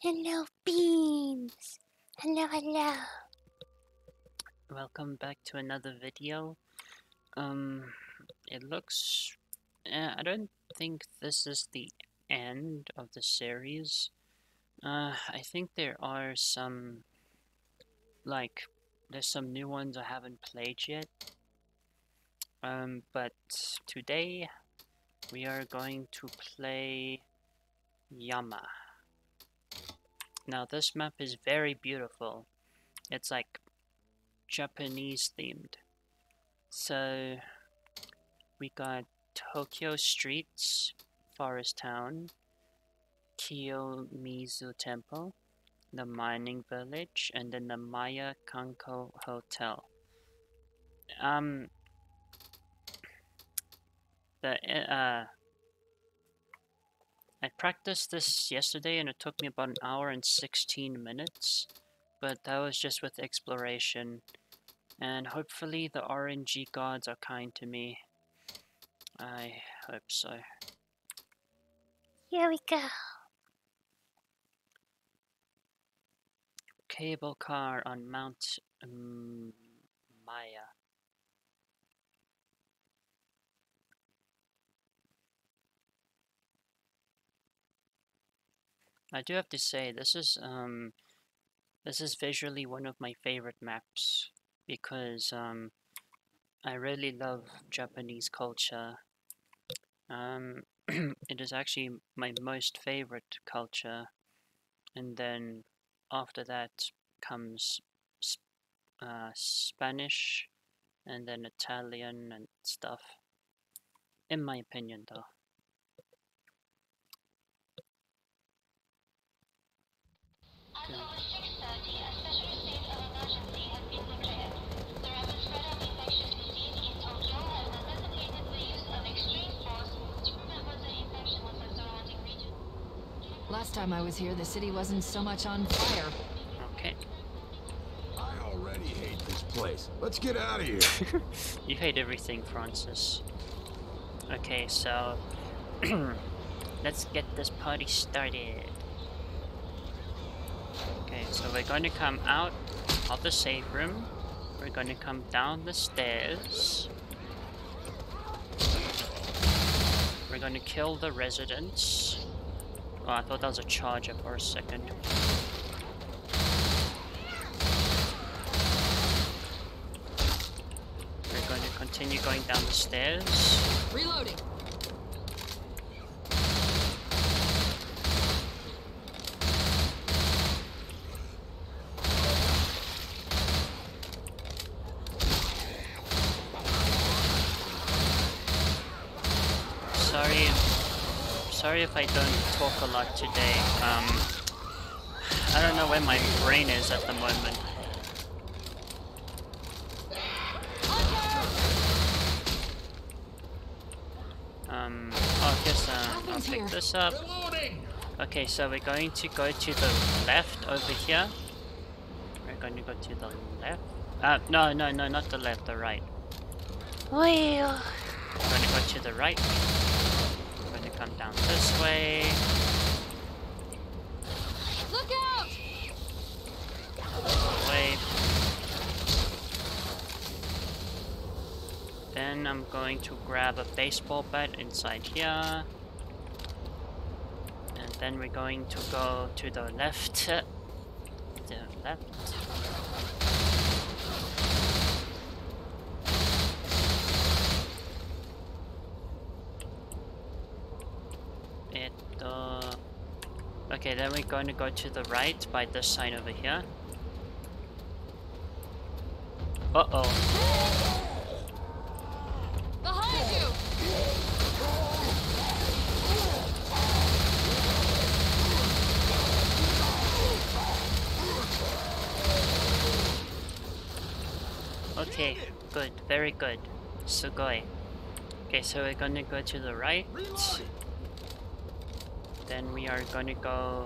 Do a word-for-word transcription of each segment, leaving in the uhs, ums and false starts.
Hello, beans. Hello, hello. Welcome back to another video. Um, it looks... Uh, I don't think this is the end of the series. Uh, I think there are some... Like, there's some new ones I haven't played yet. Um, but today we are going to play Yama. Now this map is very beautiful. It's like Japanese themed. So we got Tokyo streets, Forest Town, Kiyomizu Temple, the mining village, and then the Maya Kanko Hotel. Um, the uh, I practiced this yesterday and it took me about an hour and sixteen minutes, but that was just with exploration, and hopefully the R N G gods are kind to me. I hope so. Here we go. Cable car on Mount um, Maya. I do have to say, this is um, this is visually one of my favorite maps because um, I really love Japanese culture. Um, it is actually my most favorite culture, and then after that comes uh, Spanish, and then Italian and stuff. In my opinion, though. At over six thirty, a special state of emergency has been declared. The rapid spread of infectious disease in Tokyo has necessitated the use of extreme force to prevent further infection of the surrounding region. Last time I was here, the city wasn't so much on fire. Okay. I already hate this place. Let's get out of here. You hate everything, Francis. Okay, so let's get this party started. Okay, so we're going to come out of the safe room. We're going to come down the stairs. We're going to kill the residents. Oh, I thought that was a charger for a second. We're going to continue going down the stairs. Reloading. Sorry, sorry if I don't talk a lot today. Um, I don't know where my brain is at the moment. Um, oh, yes, uh, I'll pick this up. Okay, so we're going to go to the left over here. We're going to go to the left. Uh, no, no, no, not the left, the right. Well, We're going to go to the right. We're going to come down this way. Look out! Way. Then I'm going to grab a baseball bat inside here. And then we're going to go to the left. The left. It, uh... Okay, then we're going to go to the right by this side over here. Uh-oh. Behind you! Okay, good, very good. Sugoi. Okay, so we're gonna go to the right. Then we are gonna go...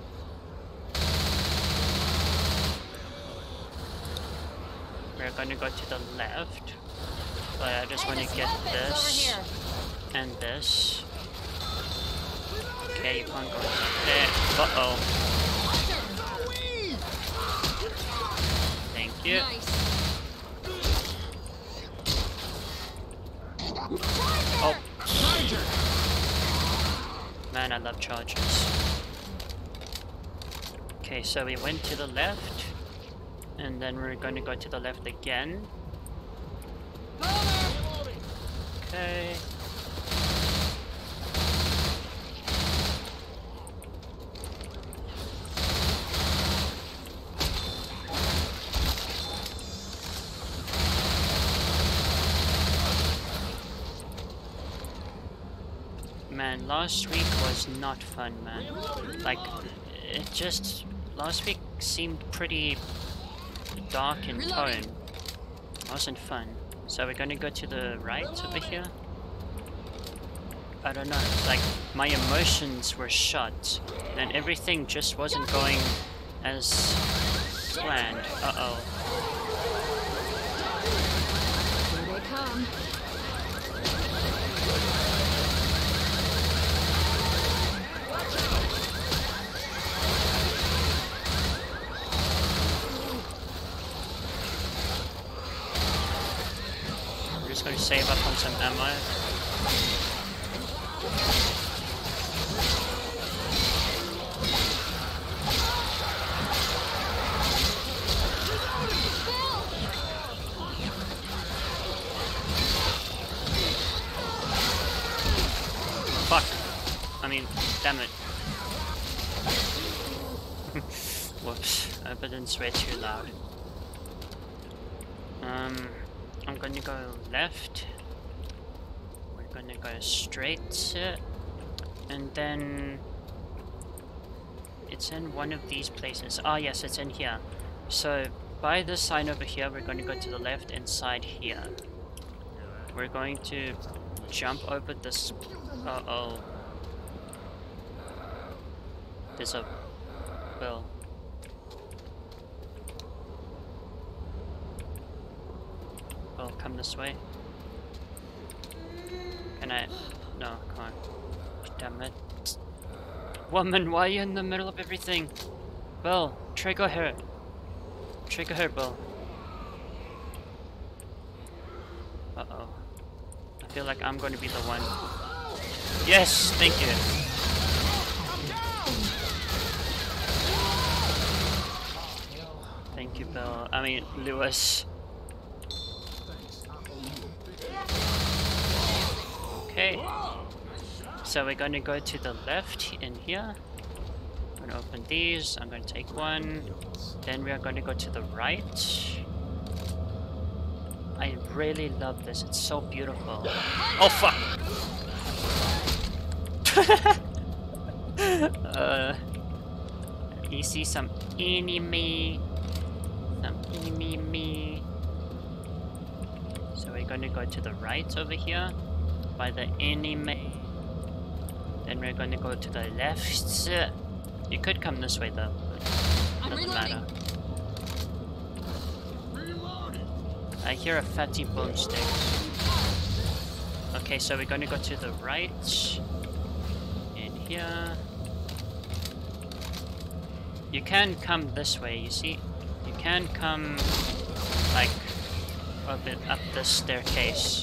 We're gonna go to the left. But I just wanna get this and this. Okay, you can't go there. Uh-oh. Thank you. Nice. Oh. Man, I love chargers. Okay, so we went to the left. And then we're going to go to the left again. Okay. Man, last week was not fun, man. Like, it just... Last week seemed pretty dark in tone. Wasn't fun. So we're gonna go to the right over here. I don't know, it's like my emotions were shot and everything just wasn't going as planned. Uh-oh. Here they come. I'm just gonna save up on some ammo. Fuck. I mean, damn it. Whoops. I hope I didn't swear too loud. Um, I'm gonna go left. We're gonna go straight. And then... It's in one of these places. Ah, yes, it's in here. So, by this sign over here, we're gonna go to the left inside here. We're going to jump over this... Uh-oh. There's a... Well... Well, come this way. Can I... No, can't. Damn it. Woman, why are you in the middle of everything? Bill, trigger her. Trigger her, Bill. Uh-oh. I feel like I'm going to be the one. Yes, thank you. Thank you, Bill. I mean, Lewis. Okay. So we're going to go to the left in here. I'm going to open these. I'm going to take one. Then we are going to go to the right. I really love this. It's so beautiful. Oh, fuck! uh, you see some enemy. Some enemy. So we're going to go to the right over here. By the enemy. Then we're going to go to the left. You could come this way though. But doesn't matter. I hear a fatty boomstick. Okay, so we're going to go to the right. In here. You can come this way, you see? You can come like up, it, up this staircase.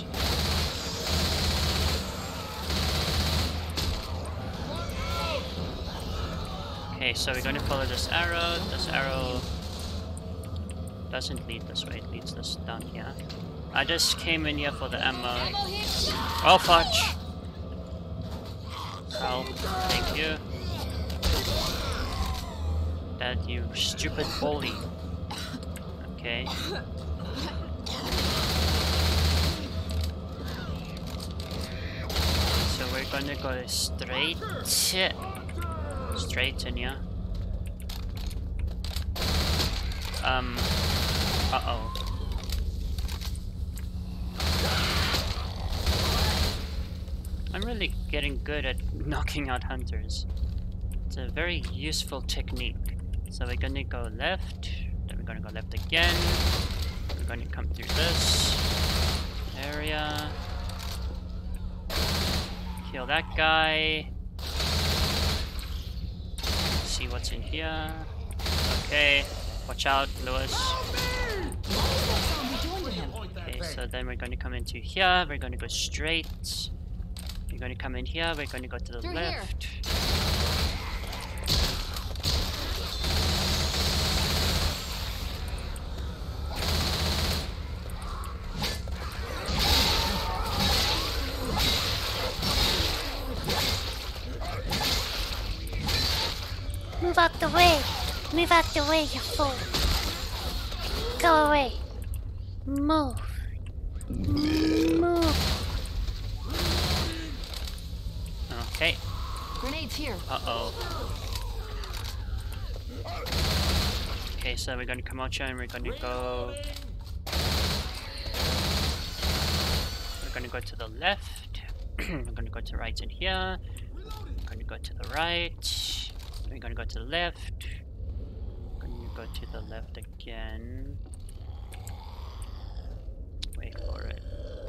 Okay, so we're going to follow this arrow. This arrow doesn't lead this way, it leads us down here. I just came in here for the ammo. Oh, fudge! Ow, thank you. That you stupid bully. Okay. So we're gonna go straight. Straight in here. Um. Uh oh. I'm really getting good at knocking out hunters. It's a very useful technique. So we're gonna go left. Then we're gonna go left again. We're gonna come through this area. Kill that guy. See what's in here. Okay, watch out, Lewis. Okay, so then we're going to come into here. We're going to go straight. We're going to come in here. We're going to go to the Through left. Move out the way. Move out the way, you fool. Go away. Move. Move. Okay. Grenades here. Uh-oh. Okay, so we're going to come out here and we're going to go... We're going to go to the left. We're going to go to the right in here. We're going to go to the right. We're going to go to the left. We're going to go to the left again. Wait for it.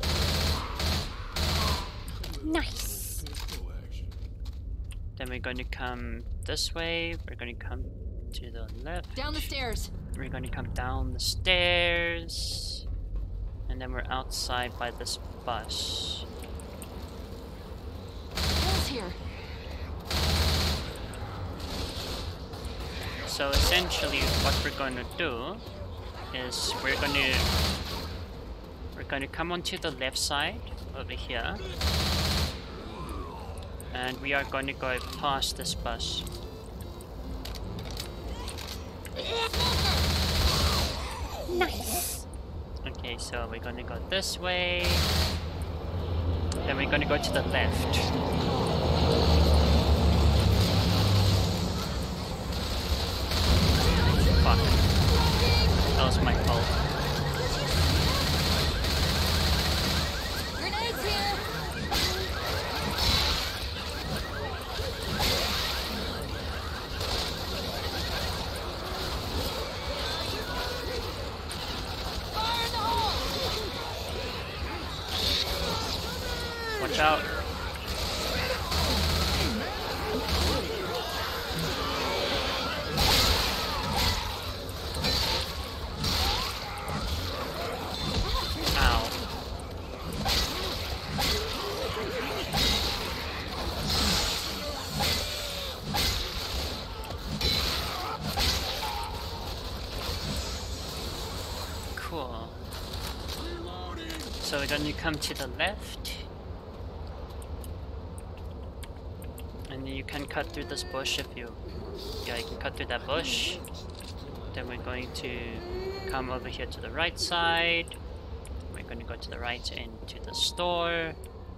Nice. Then we're going to come this way. We're going to come to the left. Down the stairs. We're going to come down the stairs. And then we're outside by this bus. Hell's here. So essentially what we're going to do is we're going to we're going to come onto the left side over here. And we are going to go past this bus. Nice. Okay, so we're going to go this way. Then we're going to go to the left. Fuck. That was my fault. Grenades here. Watch out. Ow. Cool. So we're going to come to the left. And you can cut through this bush if you... Yeah, you can cut through that bush. Then we're going to come over here to the right side. We're going to go to the right into the store.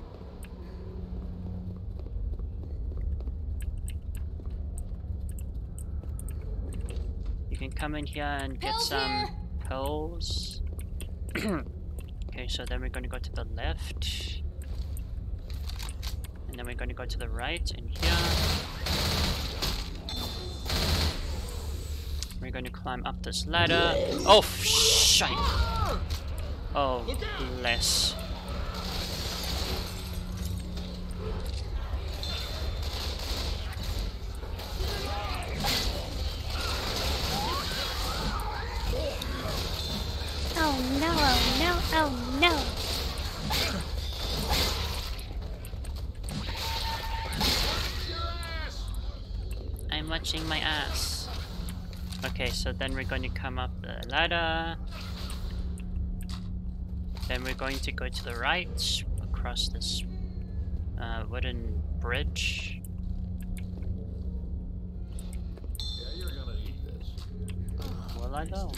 You can come in here and get Pills some here. pills. Okay, so then we're going to go to the left. And then we're going to go to the right in here. We're going to climb up this ladder. Oh, shite! Oh, bless. Oh no, oh no, oh no. I'm watching my ass. Okay, so then we're going to come up the ladder. Then we're going to go to the right, across this uh, wooden bridge. Yeah, you're gonna eat this. Will I though?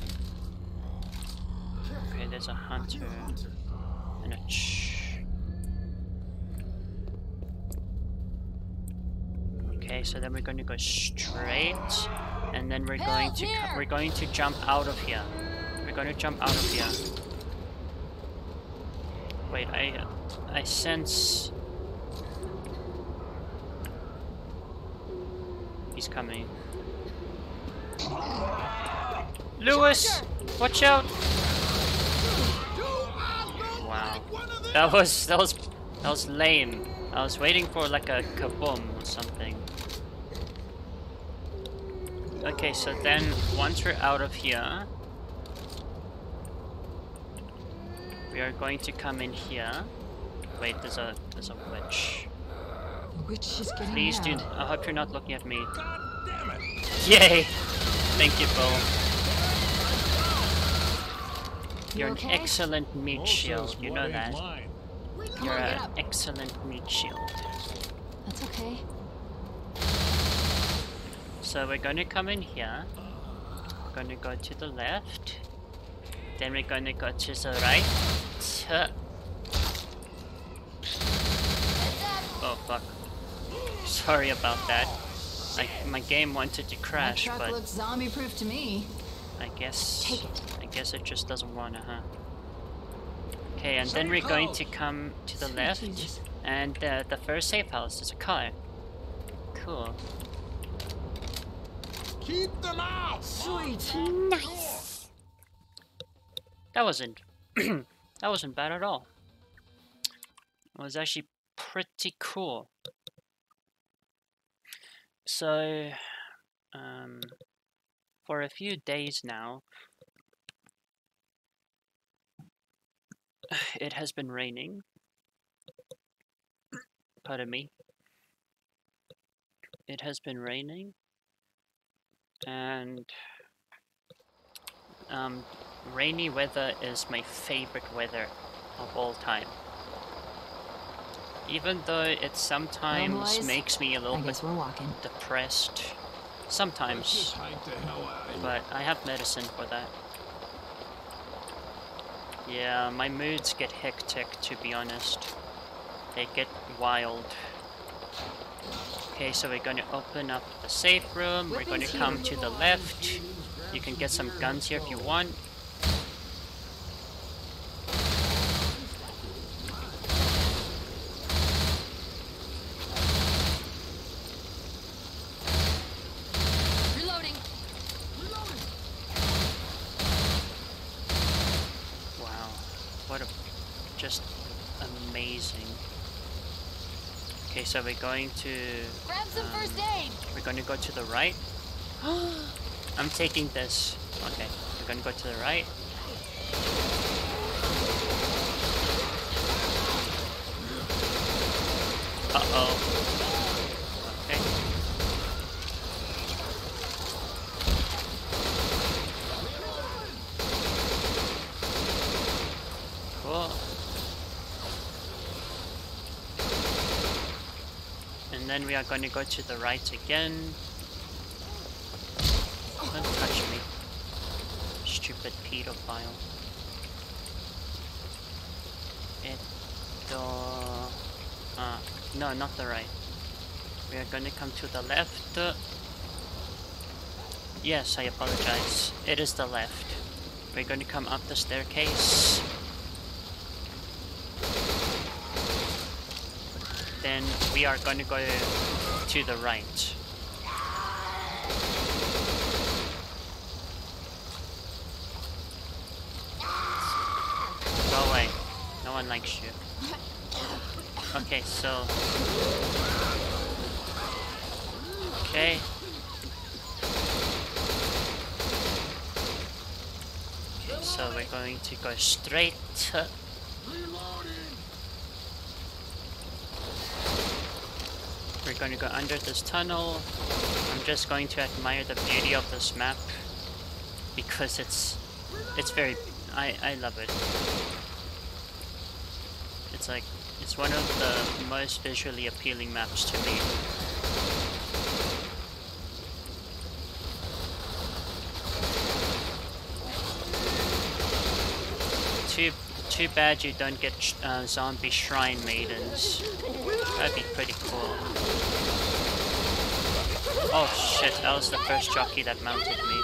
Okay, there's a hunter and a ch. Okay, so then we're going to go straight, and then we're going to co- we're going to jump out of here. We're going to jump out of here. Wait, I I sense he's coming. Lewis, watch out! Wow, that was that was that was lame. I was waiting for like a kaboom or something. Okay, so then once we're out of here, We are going to come in here. Wait, there's a there's a witch. The witch is getting Please do. mad. I hope you're not looking at me. God damn it! Yay! Thank you, Bo. You You're okay? an excellent meat Mo shield. says You what know ain't that. mine. You're on, get an up. excellent meat shield. That's okay. So we're gonna come in here. We're gonna go to the left. Then we're gonna go to the right. Huh. Oh fuck. Sorry about that. I, my game wanted to That crash, truck but looks zombie-proof to me. I guess Take it. I guess it just doesn't wanna, huh? Okay, and then we're going to come to the Sweet left, Jesus. and uh, the first safe house is a car. Cool. Keep them out! Sweet. Nice. That wasn't that wasn't bad at all. It was actually pretty cool. So, um, for a few days now, it has been raining. Pardon me. It has been raining, and um, rainy weather is my favorite weather of all time. Even though it sometimes boys, makes me a little I bit guess we're walking. depressed, Let's sometimes, just hike the hell out of here. but I have medicine for that. Yeah, my moods get hectic, to be honest. They get wild. Okay, so we're going to open up the safe room. We're going to come to the left. You can get some guns here if you want. Reloading. Wow, what a just amazing. Okay, so we're going to Grab some um, first aid. we're going to go to the right. I'm taking this. Okay, we're going to go to the right. Uh-oh. Okay. Cool. And then we are going to go to the right again. Don't touch me. Stupid pedophile. Eto... Uh, no, not the right. We are going to come to the left. Yes, I apologize. It is the left. We're going to come up the staircase. Then we are going to go to the right. Go away. No one likes you. Okay, so... Okay. Okay, so we're going to go straight. We're going to go under this tunnel. I'm just going to admire the beauty of this map because it's it's very I I love it. It's like it's one of the most visually appealing maps to me. Too too bad you don't get sh uh, zombie shrine maidens. That'd be pretty cool. Oh shit, that was the first jockey that mounted me.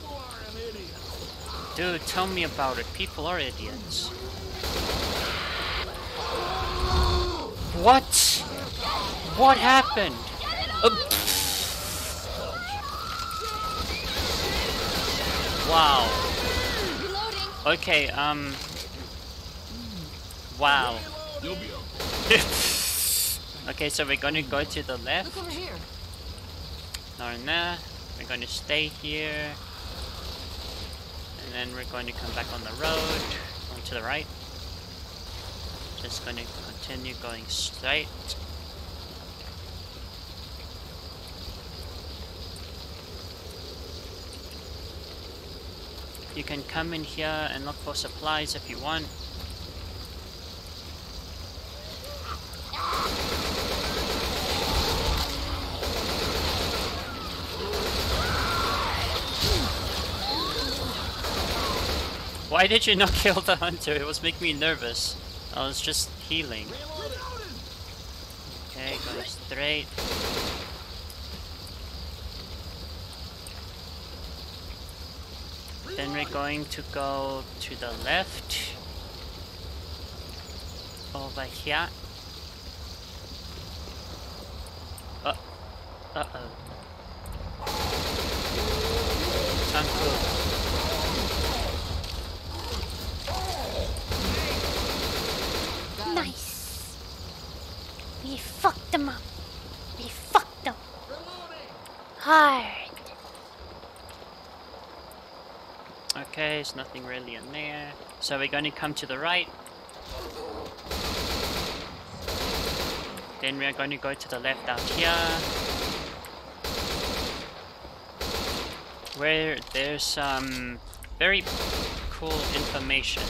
Dude, tell me about it. People are idiots. What? What happened? Uh, wow. Okay, um... Wow. Okay, so we're gonna go to the left. Look over here. Or nah, we're gonna stay here. And then we're going to come back on the road. Going to the right. just gonna continue going straight. You can come in here and look for supplies if you want. Why did you not kill the hunter? It was making me nervous. I was just healing. Okay, go straight. Then we're going to go to the left. Over here. Uh, uh-oh. Tanku. Nice. We fucked them up. We fucked them. Hard. Okay, there's nothing really in there. So we're going to come to the right. Then we're going to go to the left out here. Where there's some very cool information.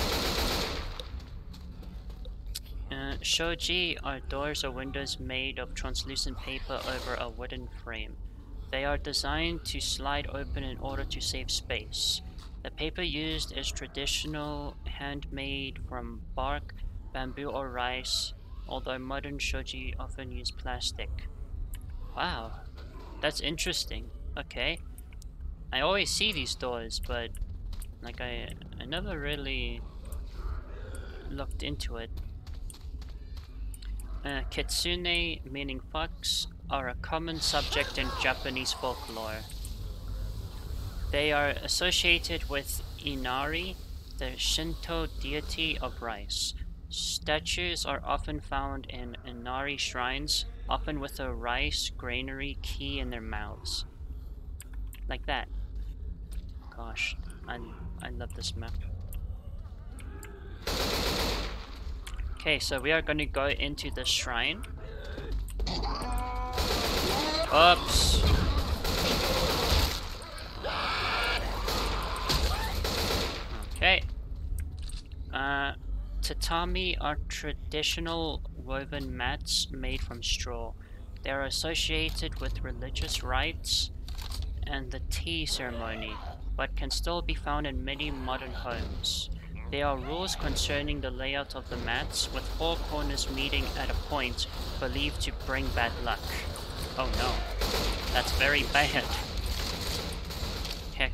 Uh, shoji are doors or windows made of translucent paper over a wooden frame. They are designed to slide open in order to save space. The paper used is traditional, handmade from bark, bamboo or rice, although modern shoji often use plastic. Wow, that's interesting. Okay. I always see these doors, but like I, I never really looked into it. Uh, kitsune, meaning fox, are a common subject in Japanese folklore. They are associated with Inari, the Shinto deity of rice. Statues are often found in Inari shrines, often with a rice granary key in their mouths. Like that. Gosh, I, I love this map. Okay, so we are going to go into the shrine. Oops. Okay. Uh, tatami are traditional woven mats made from straw. They are associated with religious rites and the tea ceremony, but can still be found in many modern homes. There are rules concerning the layout of the mats, with four corners meeting at a point believed to bring bad luck. Oh no, that's very bad. Heck.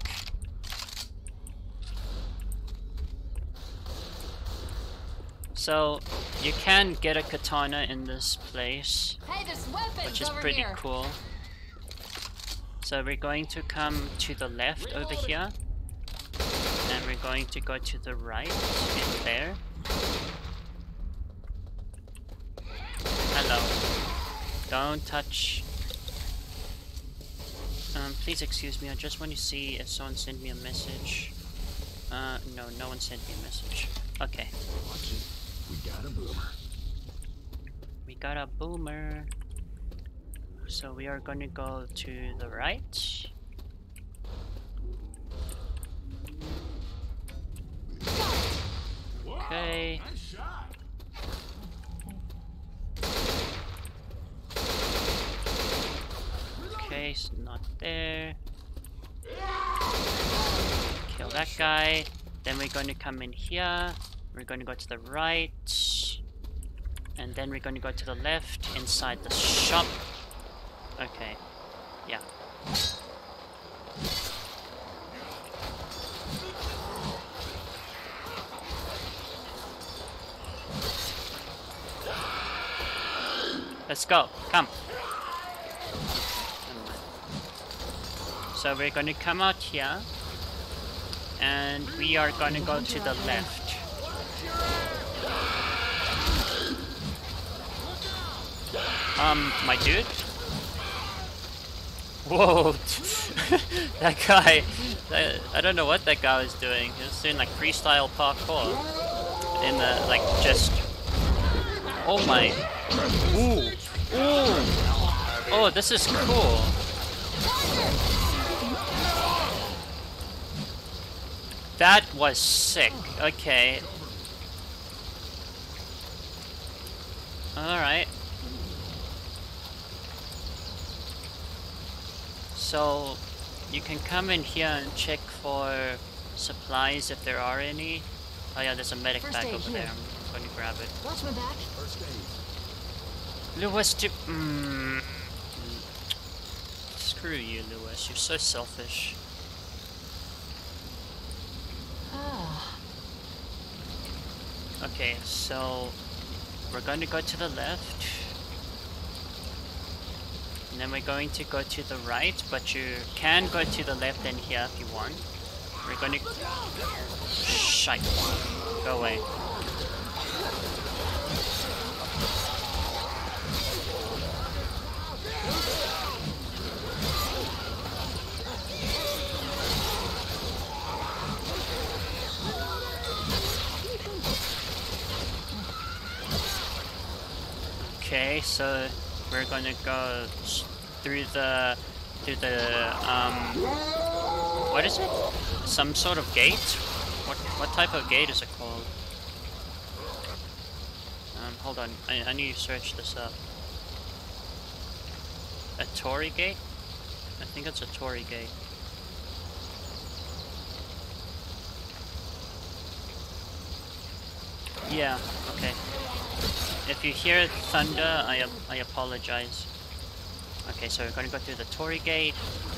So, you can get a katana in this place, Hey, this weapon's which is over pretty here. cool. So we're going to come to the left over here. And we're going to go to the right in there. Hello. Don't touch. Um, please excuse me, I just want to see if someone sent me a message. Uh, no, no one sent me a message. Okay. Watch it. We got a boomer. We got a boomer. So we are going to go to the right. Okay. Nice shot. Okay, it's not there. Kill that guy. Then we're going to come in here. We're going to go to the right. And then we're going to go to the left inside the shop. Okay. Yeah. Let's go. Come. So we're going to come out here. And we are going to go to the left. Um, my dude? Whoa. That guy. That, I don't know what that guy was doing. He was doing like freestyle parkour. In the, like, just Oh my. Ooh. Ooh. Oh, this is cool. That was sick. Okay. Alright. So, you can come in here and check for supplies if there are any. Oh yeah, there's a medic First bag aid over here. there. I'm going to grab it. Watch my back. First aid. Lewis, to mm, screw you, Lewis. You're so selfish. Ah. Okay, so we're going to go to the left. And then we're going to go to the right, but you can go to the left and here if you want. We're going to... Shite. Go away. Okay, so we're gonna go through the through the um what is it? Some sort of gate? What what type of gate is it called? Um, hold on, I, I need to search this up. A Tory gate? I think it's a Tory gate. Yeah, okay. If you hear thunder, I I apologize. Okay, so we're gonna go through the Tory gate.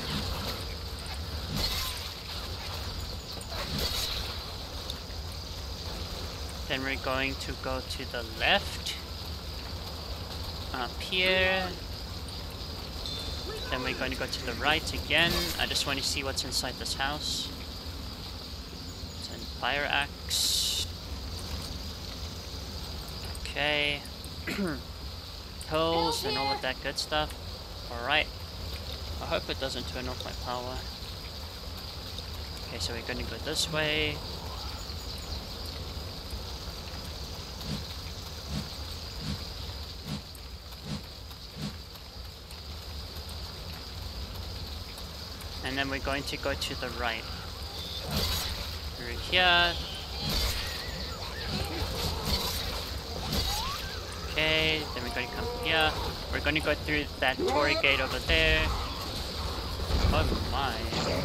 Then we're going to go to the left. Up here. Then we're going to go to the right again. I just want to see what's inside this house. It's a fire axe. Okay. Pills and all of that good stuff. Alright. I hope it doesn't turn off my power. Okay, so we're gonna go this way. And then we're going to go to the right. Through here. Okay, then we're going to come here. We're going to go through that Tory gate over there. Oh my.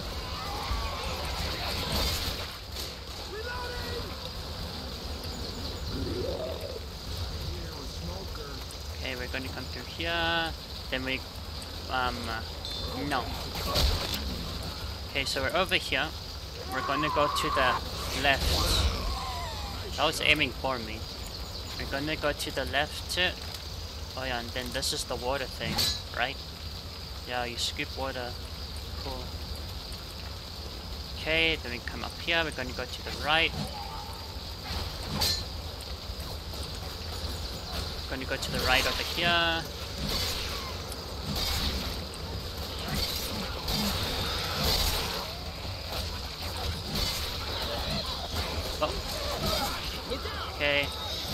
Okay, we're going to come through here. Then we... Um... No. Okay, so we're over here. We're going to go to the left. That was aiming for me. We're gonna go to the left. Oh yeah, and then this is the water thing, right? Yeah, you scoop water. Cool. Okay, then we come up here. We're gonna go to the right. Gonna go to the right over here. Oh. Okay.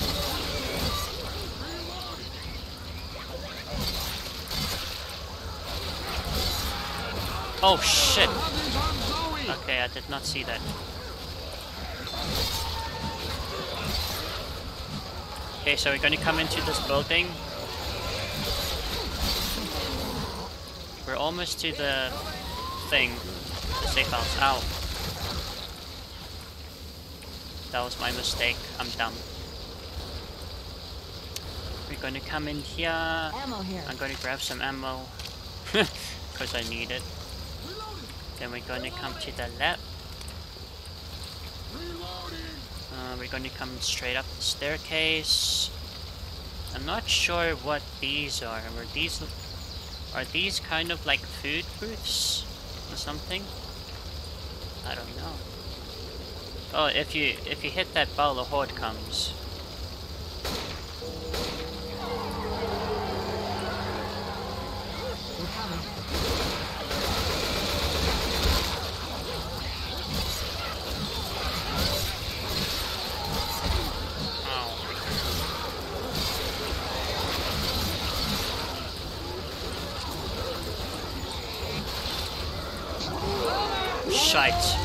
Oh shit! Okay, I did not see that. Okay, so we're gonna come into this building. We're almost to the thing. The safe house. Ow. That was my mistake. I'm dumb. We're gonna come in here. Ammo here. I'm gonna grab some ammo. Because I need it. Then we're going to come to the left. Uh, we're going to come straight up the staircase. I'm not sure what these are. Are these are these kind of like food booths or something? I don't know. Oh, if you if you hit that bell, the horde comes. shite.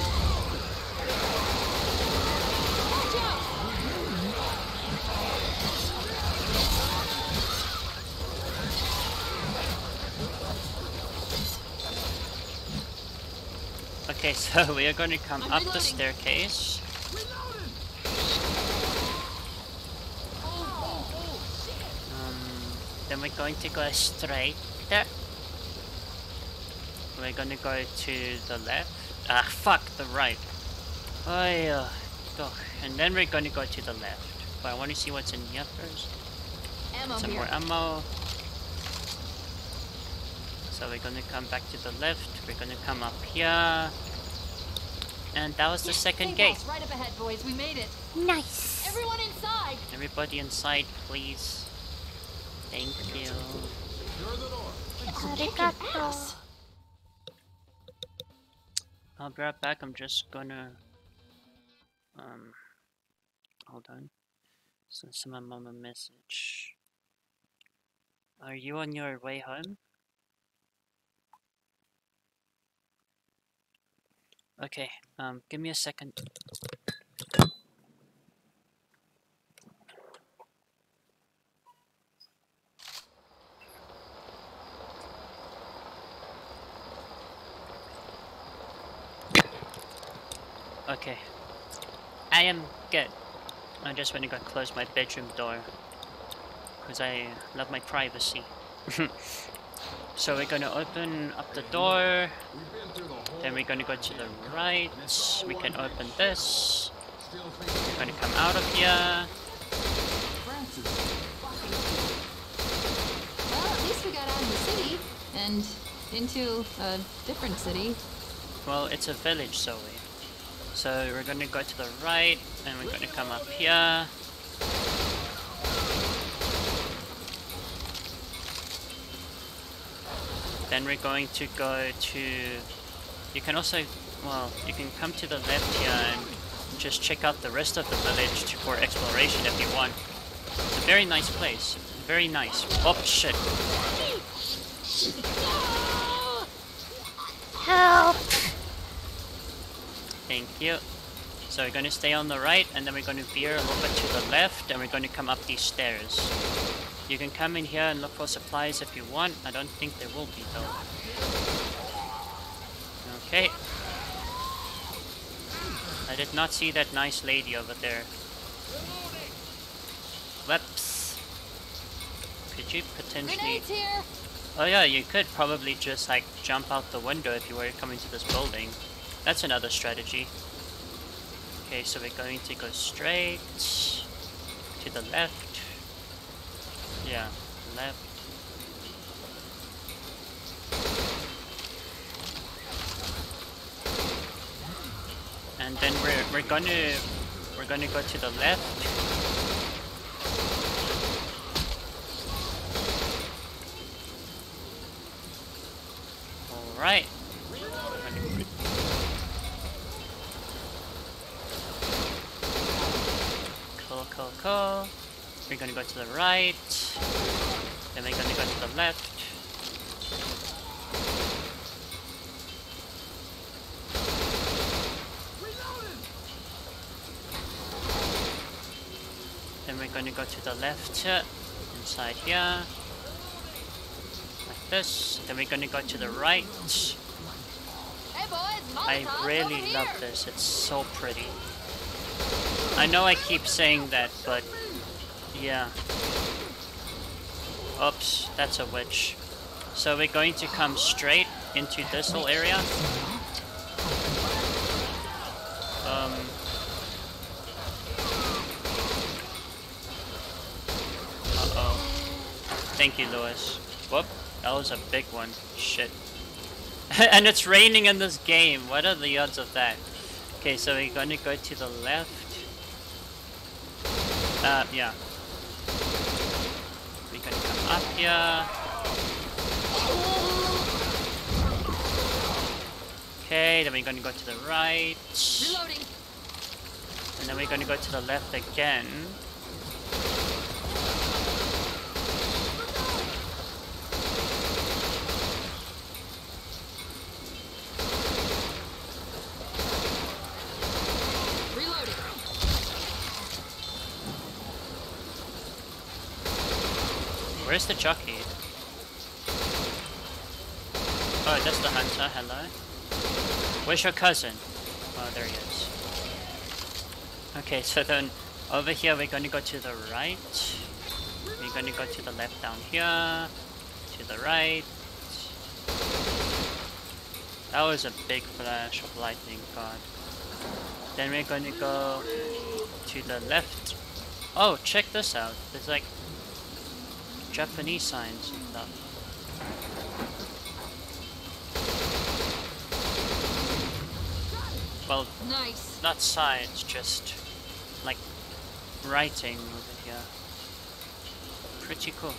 Okay, so we are going to come I'm up the reloading. staircase. Um, then we're going to go straight. We're going to go to the left. Ah, fuck, the right. Oh, yeah. Ugh. And then we're going to go to the left. But I want to see what's in here first. Ammo Some here. more ammo. So we're going to come back to the left. We're going to come up here. And that was the second Hey, gate. boss, right up ahead, boys. We made it. Nice. Everyone inside. Everybody inside, please. Thank you. Secure the door. Arigato. I'll be right back. I'm just gonna um hold on. Send my mom a message. Are you on your way home? Okay, um give me a second. Okay. I am good. I just went to go close my bedroom door. Because I love my privacy. So we're gonna open up the door. We've been through the whole Then we're gonna go to the right. We can open this. Still We're gonna come out of here. Well, at least we got out of the city and into a different city. Well, it's a village, Zoe. So we're gonna go to the right, and we're gonna come up here. Then we're going to go to... You can also... Well, you can come to the left here and just check out the rest of the village to, for exploration if you want. It's a very nice place. Very nice. Oh, shit. Help. Thank you. So we're going to stay on the right, and then we're going to veer a little bit to the left, and we're going to come up these stairs. You can come in here and look for supplies if you want. I don't think there will be, though. Okay. I did not see that nice lady over there. Whoops. Could you potentially... Grenades here. Oh yeah, you could probably just like jump out the window if you were coming to this building. That's another strategy. Okay, so we're going to go straight to the left. Yeah, left. And then we're we're gonna we're gonna go to the left. All right. Cool, cool, cool. We're gonna go to the right. Then we're gonna go to the left. Then we're gonna go to the left, uh, inside here. Like this. Then we're gonna go to the right. Hey boys, I Molotovs really over love here. this. It's so pretty. I know I keep saying that, but yeah. Oops, that's a witch. So we're going to come straight into this whole area. Um. Uh-oh. Thank you, Lewis. Whoop, that was a big one. Shit. And it's raining in this game. What are the odds of that? Okay, so we're going to go to the left. Uh, yeah. We're going to come up here. Okay, then we're going to go to the right. Reloading. And then we're going to go to the left again. Where's the jockey? Oh, that's the hunter. Hello. Where's your cousin? Oh, there he is. Okay, so then over here we're going to go to the right. We're going to go to the left down here. To the right. That was a big flash of lightning, god. Then we're going to go to the left. Oh, check this out. There's like Japanese signs and stuff. Well, Nice. not signs, just like writing over here. Pretty cool.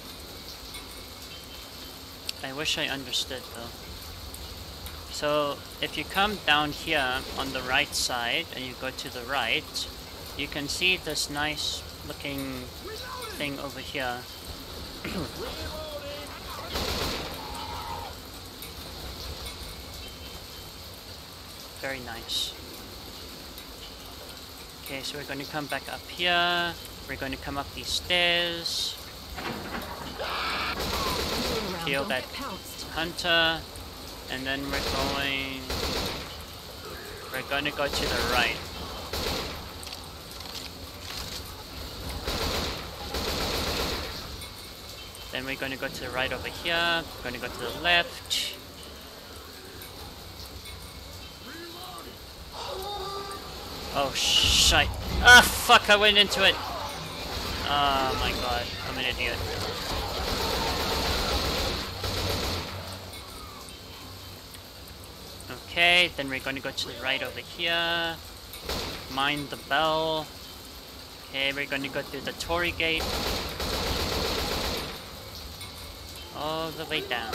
I wish I understood though. So if you come down here on the right side and you go to the right, you can see this nice looking thing over here. Very nice. Okay, so we're going to come back up here. We're going to come up these stairs. Kill that hunter. And then we're going... We're going to go to the right. Then we're going to go to the right over here. We're going to go to the left. Oh, shite. Ah, fuck, I went into it. Oh my god, I'm an idiot. Okay, then we're going to go to the right over here. Mind the bell. Okay, we're going to go through the Torii gate. All the way down.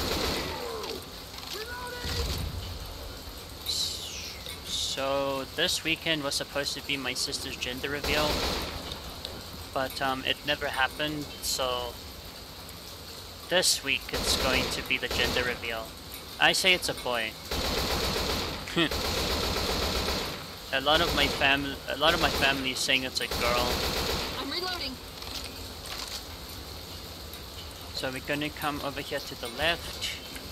So this weekend was supposed to be my sister's gender reveal, but um, it never happened, so this week it's going to be the gender reveal. I say it's a boy. a lot of my family, a lot of my family is saying it's a girl. I'm reloading. So we're gonna come over here to the left.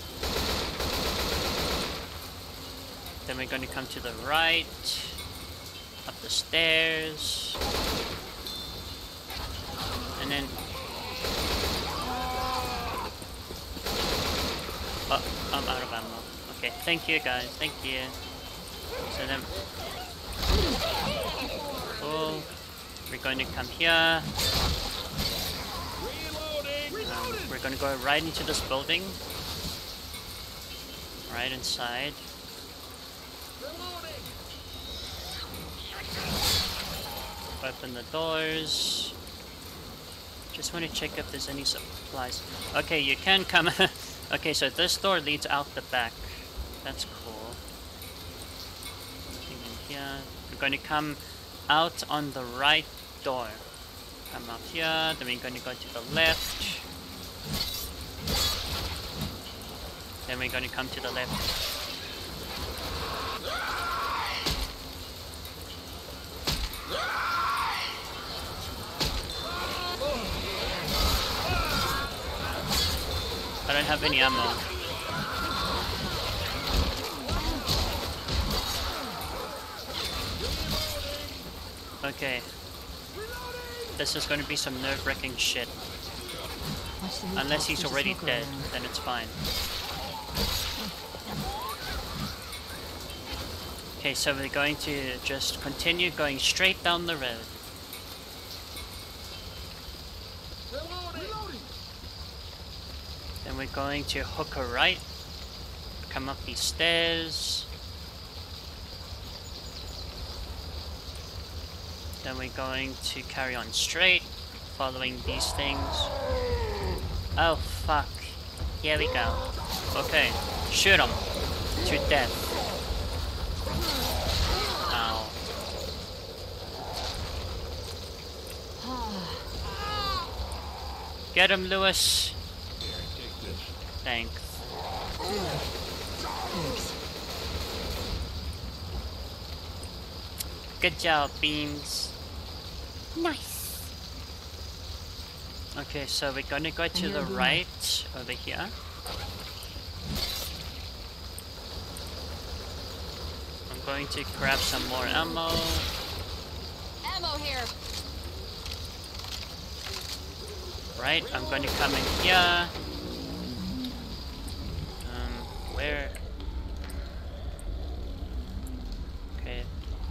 Then we're gonna come to the right. Up the stairs. And then... Oh, I'm out of ammo. Okay, thank you guys, thank you. So then... Cool. We're going to come here. Um, we're going to go right into this building. Right inside. Open the doors. Just want to check if there's any supplies. Okay, you can come. Okay, so this door leads out the back. That's cool. Nothing in here. We're going to come out on the right door. Come up here, then we're going to go to the left. Then we're going to come to the left. I don't have any ammo. Okay. This is going to be some nerve-wracking shit. Unless he's already dead, then it's fine. Okay, so we're going to just continue going straight down the road. Then we're going to hook a right, come up these stairs. Then we're going to carry on straight, following these things. Oh fuck. Here we go. Okay, shoot him to death. Ow. Get him, Lewis. Thanks. Good job, Beans. Nice. Okay, so we're gonna go to hear the a boomer. right over here. I'm going to grab some more ammo. Ammo here. Right, I'm going to come in here. Um, where? Okay.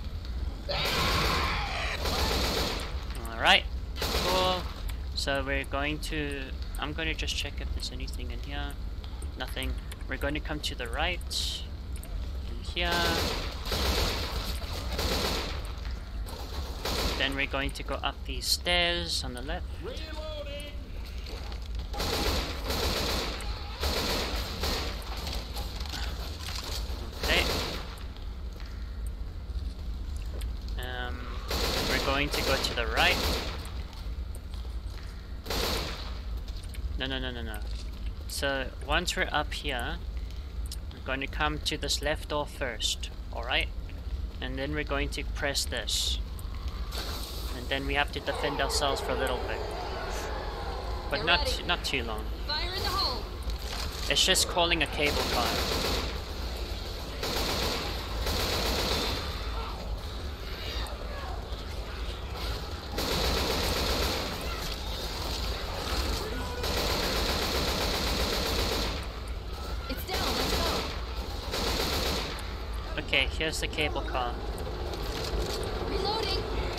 Alright, cool. So we're going to... I'm going to just check if there's anything in here. Nothing. We're going to come to the right. In here. Then we're going to go up these stairs on the left. Okay. Um, we're going to go to the right. No, no, no, no, no. So once we're up here, we're going to come to this left door first. Alright? And then we're going to press this. And then we have to defend ourselves for a little bit. But Get not ready. not too long. Fire in the hole. It's just calling a cable car. It's down. Let's go. Okay, here's the cable car. Reloading.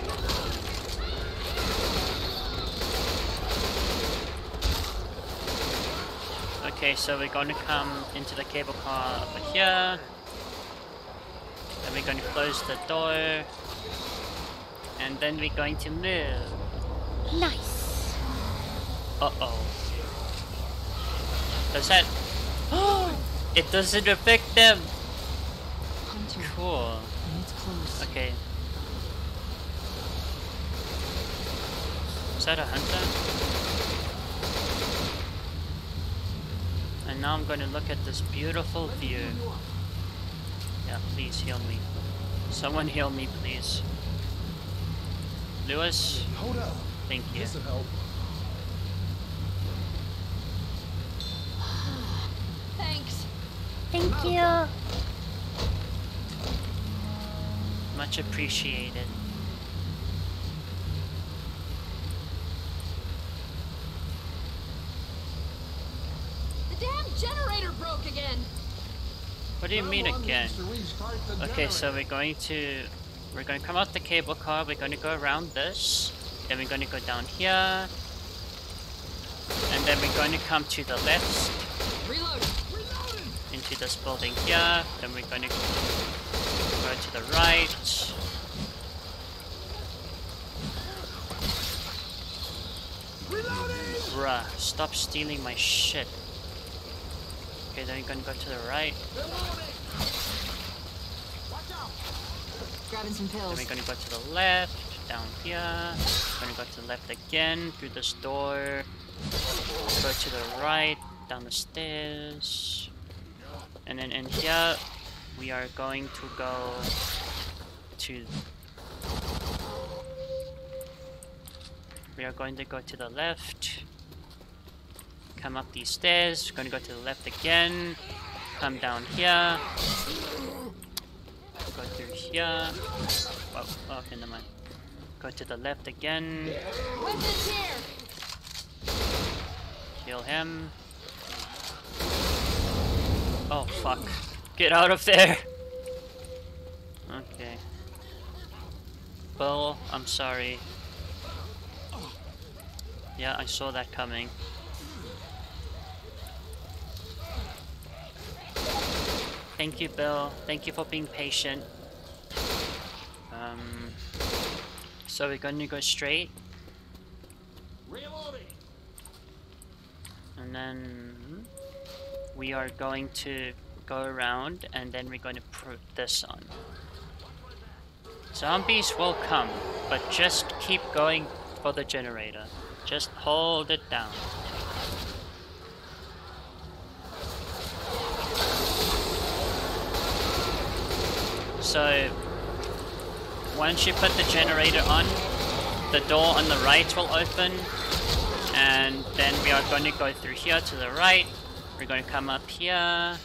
Okay, so we're going to come into the cable car over here. Then we're going to close the door. And then we're going to move. Nice. Uh-oh. Does that... It doesn't affect them! Hunter. Cool. It's close. Okay. Is that a hunter? And now I'm going to look at this beautiful view. Yeah, please heal me. Someone heal me, please. Lewis? Hold up. Thank you. This'll help. Thanks. Thank you. Much appreciated. The damn generator broke again. What do you mean Someone again? needs to restart the Okay, so generator. we're going to... We're going to come out the cable car, we're going to go around this. Then we're going to go down here. And then we're going to come to the left. Reloading. Into this building here. Then we're going to go to the right. Bruh, stop stealing my shit. Okay, then we're gonna go to the right. Grabbing some Then pills. we're gonna go to the left, down here. Gonna go to the left again, through this door. Go to the right, down the stairs. And then in here, we are going to go to... We are going to go to the left. Come up these stairs. We're going to go to the left again. Come down here. Go through here. Whoa, oh, okay, never mind. Go to the left again. Weapons here. Kill him. Oh, fuck. Get out of there! Okay. Bill, I'm sorry. Yeah, I saw that coming. Thank you, Bill. Thank you for being patient. Um, so we're going to go straight. Reloading. And then we are going to go around and then we're going to put this on. Zombies will come, but just keep going for the generator. Just hold it down. So, once you put the generator on, the door on the right will open, And then we are going to go through here to the right. We're going to come up here.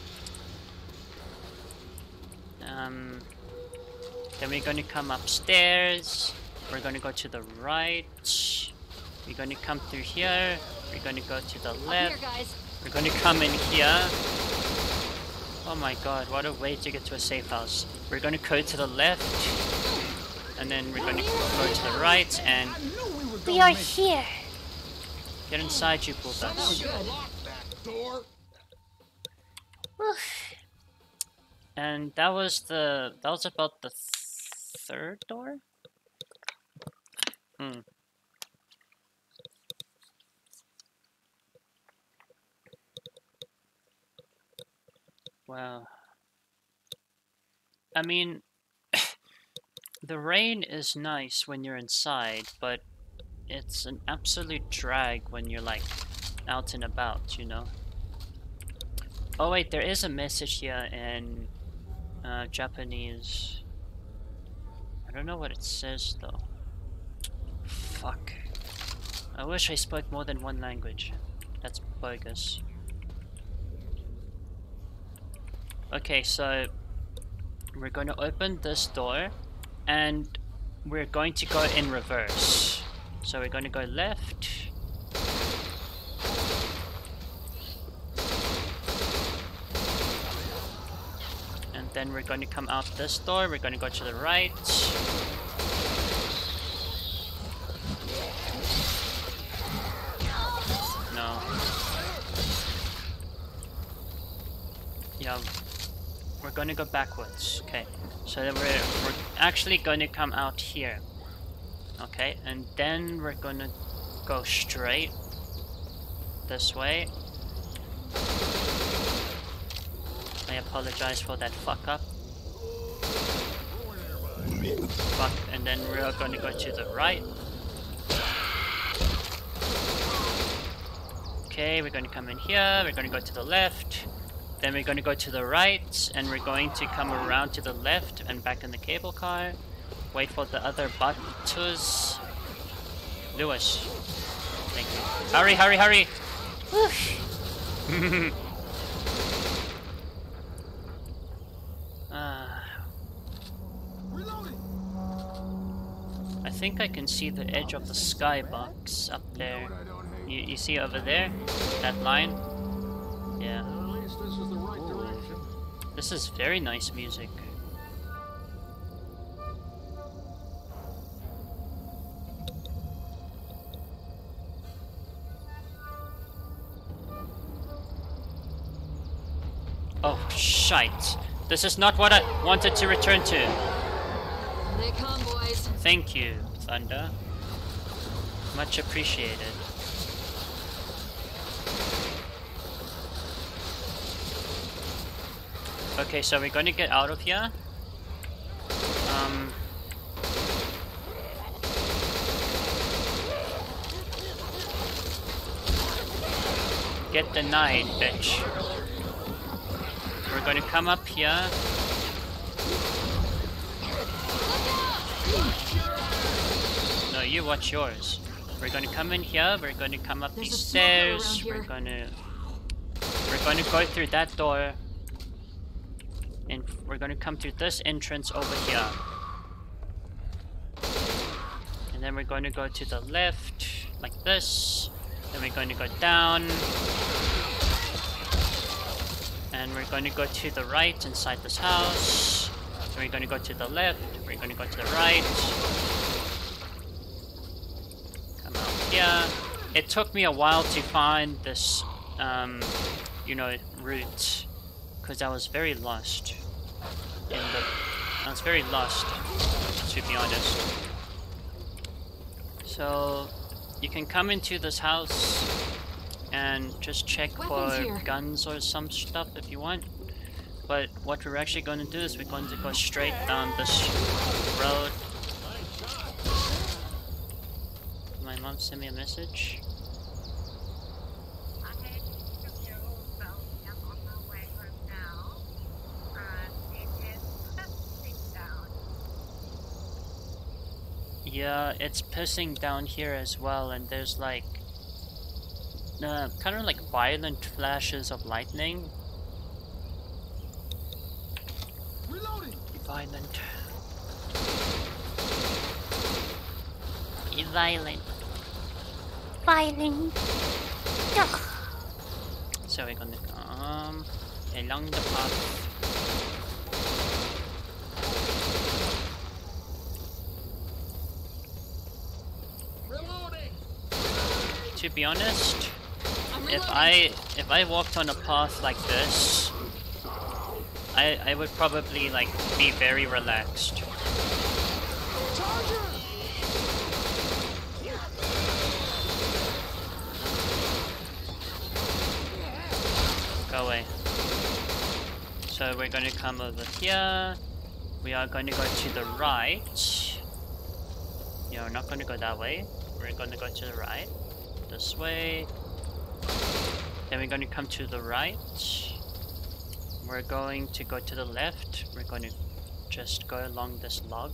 Um, then we're going to come upstairs. We're going to go to the right. We're going to come through here. We're going to go to the left. Up here, guys. We're going to come in here. Oh my god, what a way to get to a safe house. We're going to go to the left. And then we're going to go to the right and... We are here. Get inside, you bulldogs. Oof. And that was the... That was about the th third door? Hmm. Wow. I mean, the rain is nice when you're inside, but it's an absolute drag when you're like out and about, you know? Oh wait, there is a message here in uh, Japanese. I don't know what it says though. Fuck. I wish I spoke more than one language. That's bogus. Okay, so we're going to open this door and we're going to go in reverse. So we're going to go left. And then we're going to come out this door. We're going to go to the right. No. Yeah. We're going to go backwards. Okay. So then we're, we're actually going to come out here. Okay. And then we're going to go straight this way. I apologize for that fuck up. Fuck. And then we're going to go to the right. Okay. We're going to come in here. We're going to go to the left. Then we're going to go to the right, and we're going to come around to the left and back in the cable car. Wait for the other buttons. Lewis. Thank you. Hurry, hurry, hurry! uh, I think I can see the edge of the skybox up there. You, you see over there? That line? Yeah. This is very nice music. Oh, shite. This is not what I wanted to return to. They come, boys. Thank you, Thunder. Much appreciated. Okay, so we're going to get out of here. Um, get denied, bitch. We're going to come up here. No, you watch yours. We're going to come in here. We're going to come up There's these a smoker stairs. around We're here. going to we're going to go through that door. And we're going to come through this entrance over here. And then we're going to go to the left, like this. Then we're going to go down. And we're going to go to the right inside this house. Then we're going to go to the left. We're going to go to the right. Come out here. It took me a while to find this, um, you know, route. Because I was very lost in the... I was very lost, to be honest. So, you can come into this house and just check Weapons for here. guns or some stuff if you want. But what we're actually going to do is we're going to go straight down this road. My mom sent me a message. Yeah, it's pissing down here as well, and there's like uh, kind of like violent flashes of lightning. Reloading. Be violent. Be violent. Violent. Ugh. So we're gonna come along the path. Reloading. To be honest, I'm if reloading. I if I walked on a path like this, I I would probably like be very relaxed. Charger. Go away. So we're going to come over here. We are going to go to the right. Yeah, we're not going to go that way. We're going to go to the right. This way. Then we're going to come to the right. We're going to go to the left. We're going to just go along this log.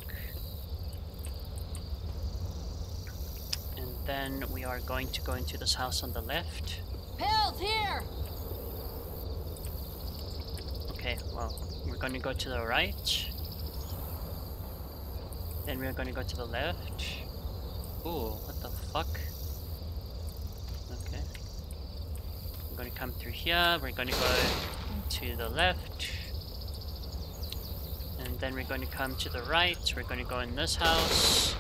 And then we are going to go into this house on the left. Pills here. Okay, well, we're going to go to the right. Then we're going to go to the left. Ooh, what the fuck? Okay. We're going to come through here. We're going to go to the left. And then we're going to come to the right. We're going to go in this house.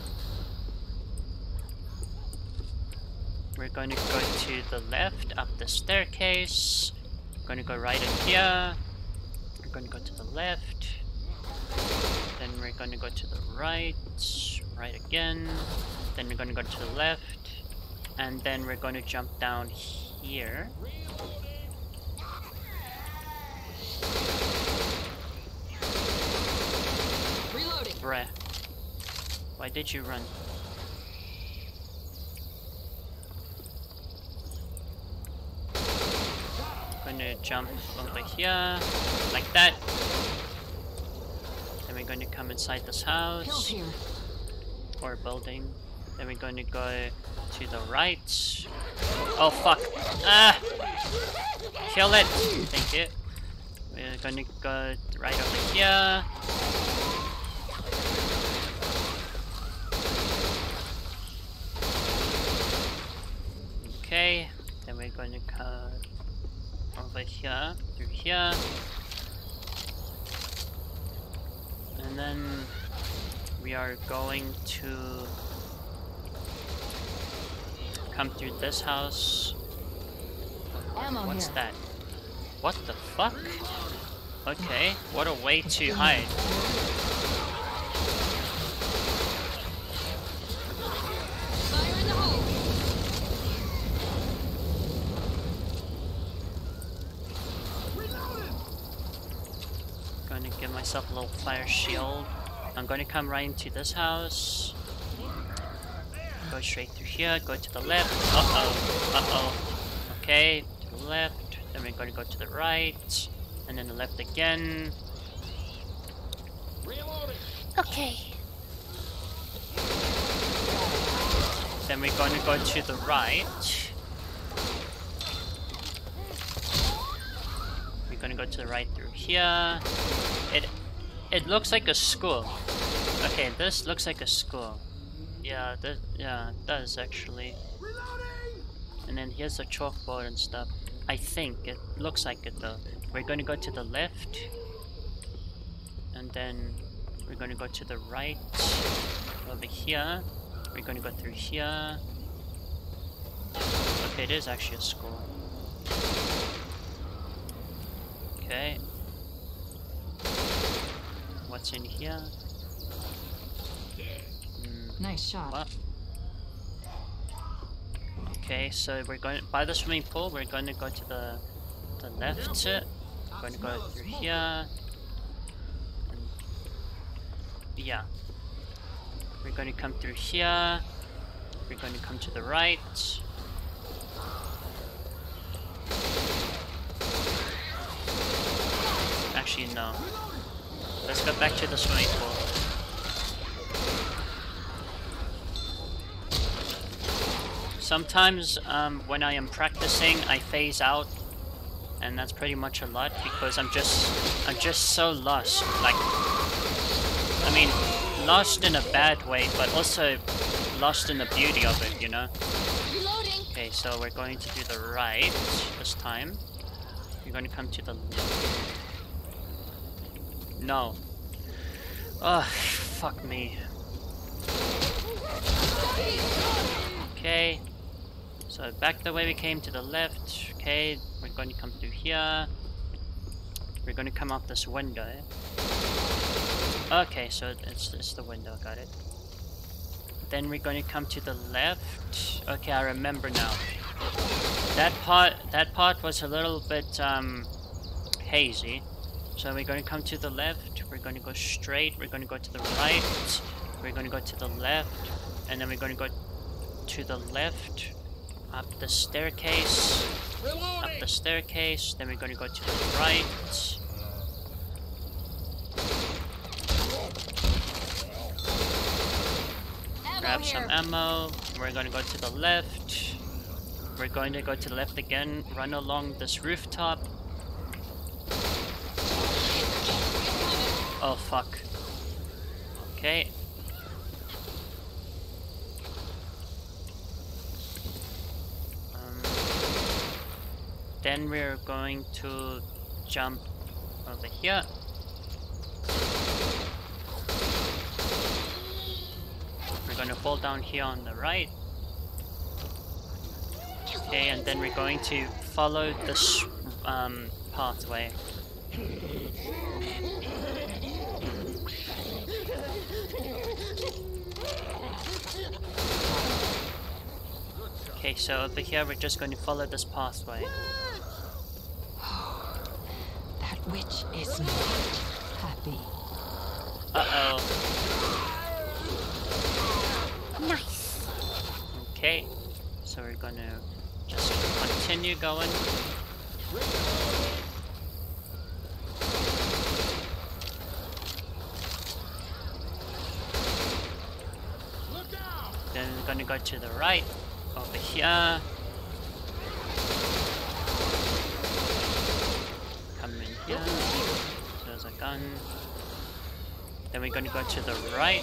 We're going to go to the left, up the staircase. We're going to go right in here. We're going to go to the left. Then we're going to go to the right. Right again. Then we're going to go to the left. And then we're going to jump down here. Reloading. Bruh. Why did you run? Gonna jump over here, like that. Then we're going to come inside this Pills house, here. or building. Then we're going to go to the right. Oh fuck! Ah! Kill it! Thank you. We're going to go right over here. Okay, then we're going to cut over here, through here. And then we are going to come through this house. Ammo What's here. that? What the fuck? Okay, what a way to hide. Fire in the hole. Going to give myself a little fire shield. I'm going to come right into this house. Go straight through here, go to the left. Uh-oh, uh-oh. Okay, to the left. Then we're going to go to the right. And then the left again. Okay. Then we're going to go to the right. We're going to go to the right through here. It it looks like a school. Okay, this looks like a school. Yeah, that yeah, it does actually. And then here's the chalkboard and stuff. I think it looks like it though. We're going to go to the left. And then we're going to go to the right over here. We're going to go through here. Okay, it is actually a school. Okay. What's in here? Mm, Nice shot. what? Okay, so we're going by the swimming pool. We're going to go to the the left. We're going to go through here. And yeah. We're going to come through here. We're going to come to the right. Actually, no. Let's go back to the swimming pool. Sometimes um, when I am practicing, I phase out, and that's pretty much a lot because I'm just I'm just so lost. Like, I mean, lost in a bad way, but also lost in the beauty of it, you know? Reloading. Okay, so we're going to do the right this time. You're going to come to the left. No. Oh, fuck me. Okay. So back the way we came to the left. Okay, we're going to come through here. We're going to come out this window. Okay, so it's, it's the window, got it. Then we're going to come to the left. Okay, I remember now. That part, that part was a little bit um, hazy. So we're going to come to the left. We're going to go straight. We're going to go to the right. We're going to go to the left, and then we're going to go to the left, up the staircase, up the staircase. Then we're going to go to the right. Grab some ammo. We're going to go to the left. We're going to go to the left again, run along this rooftop. Oh fuck. Okay. Um, then we're going to jump over here. We're going to fall down here on the right. Okay, and then we're going to follow this um, pathway. Okay, so over here we're just going to follow this pathway. That witch is not happy. Uh-oh. Nice. Okay, so we're gonna just continue going. Then we're gonna go to the right, over here. Come in here. There's a gun. Then we're gonna go to the right.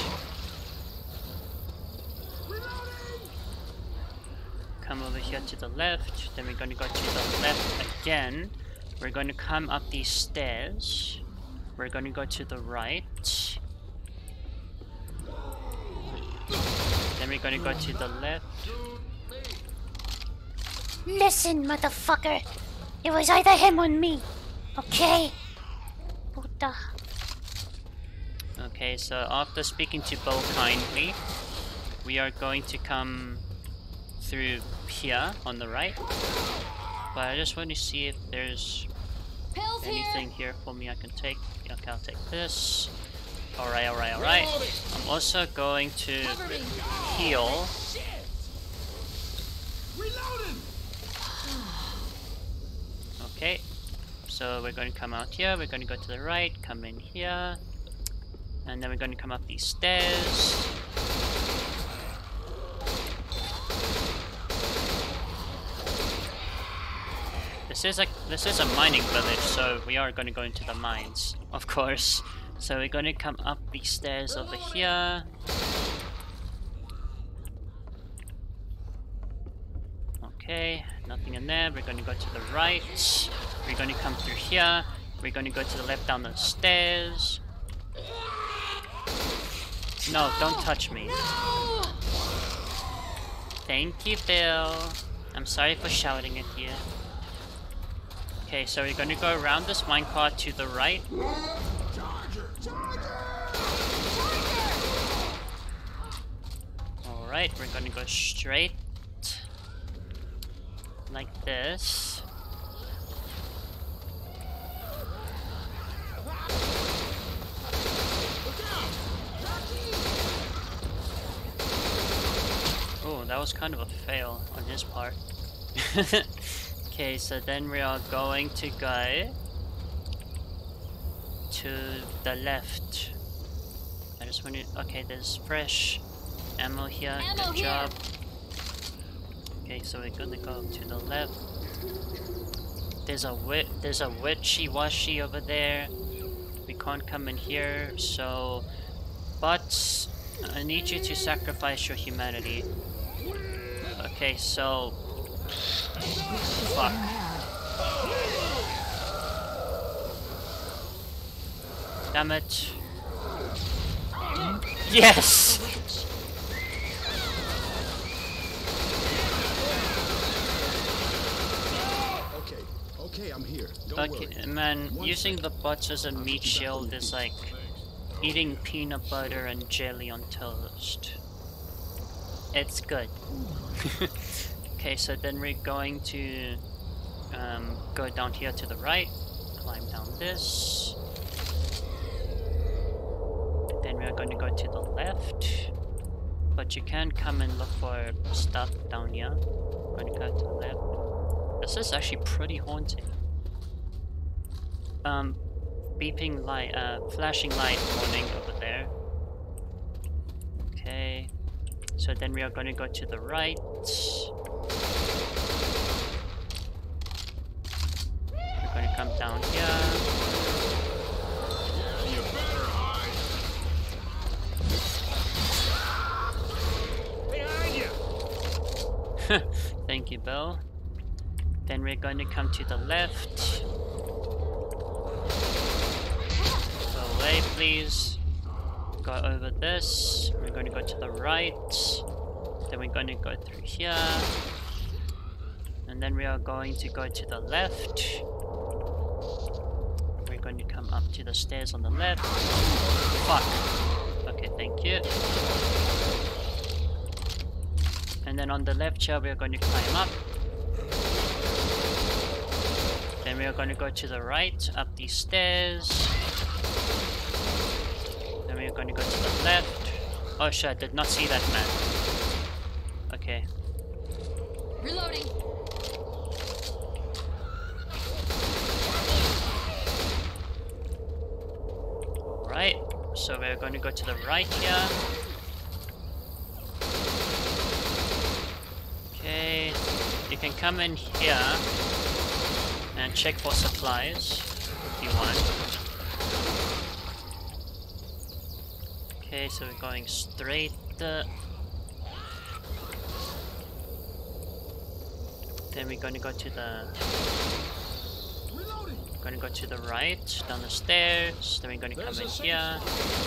Come over here to the left, then we're going to go to the left again. We're going to come up these stairs. We're going to go to the right. Then we're going to go to the left. Listen, motherfucker. It was either him or me. Okay? Puta. Okay, so after speaking to Bo kindly, we are going to come through here on the right. But I just want to see if there's Pills anything here. here for me I can take. Okay, I'll take this. Alright, alright, alright. I'm also going to Covering. heal. Okay, so we're going to come out here, we're going to go to the right, come in here, and then we're going to come up these stairs. This is a this is a mining village, so we are going to go into the mines, of course. So we're going to come up these stairs over here. Okay, nothing in there. We're going to go to the right. We're going to come through here. We're going to go to the left down the stairs. No, don't touch me. Thank you, Bill. I'm sorry for shouting at you. Okay, so we're going to go around this minecart to the right. Alright, we're going to go straight. Like this. Oh, that was kind of a fail on his part. Okay, so then we are going to go to the left. I just want to... Okay, there's fresh ammo here. Ammo Good here. job. Okay, so we're gonna go to the left. There's a wi there's a witchy-washy over there. We can't come in here, so... But I need you to sacrifice your humanity. Okay, so... Fuck. Damn it. Yes! Okay, okay, I'm here. Don't Okay, worry. man, One using second. the bots as a I'll meat get you back on shield your is feet. like eating peanut butter and jelly on toast. It's good. Okay, so then we're going to um, go down here to the right, climb down this. Then we are going to go to the left. But you can come and look for stuff down here. I'm going to go to the left. This is actually pretty haunting. Um, beeping light, uh, flashing light warning over there. Okay. So then we are going to go to the right. We're going to come down here. You better hide. Behind you. Thank you, Bill. Then we're going to come to the left. Go away, please. Go over this. We're going to go to the right. Then we're going to go through here. And then we are going to go to the left. We're going to come up to the stairs on the left. Fuck. Okay, thank you. And then on the left here, we are going to climb up. Then we are going to go to the right, up these stairs. Then we are going to go to the left. Oh shit, I did not see that man. Okay. Reloading. Alright, so we're going to go to the right here. Okay, you can come in here and check for supplies if you want. Okay, so we're going straight. Uh, then we're going to go to the. Reloading. Going to go to the right, down the stairs. Then we're going to come in here,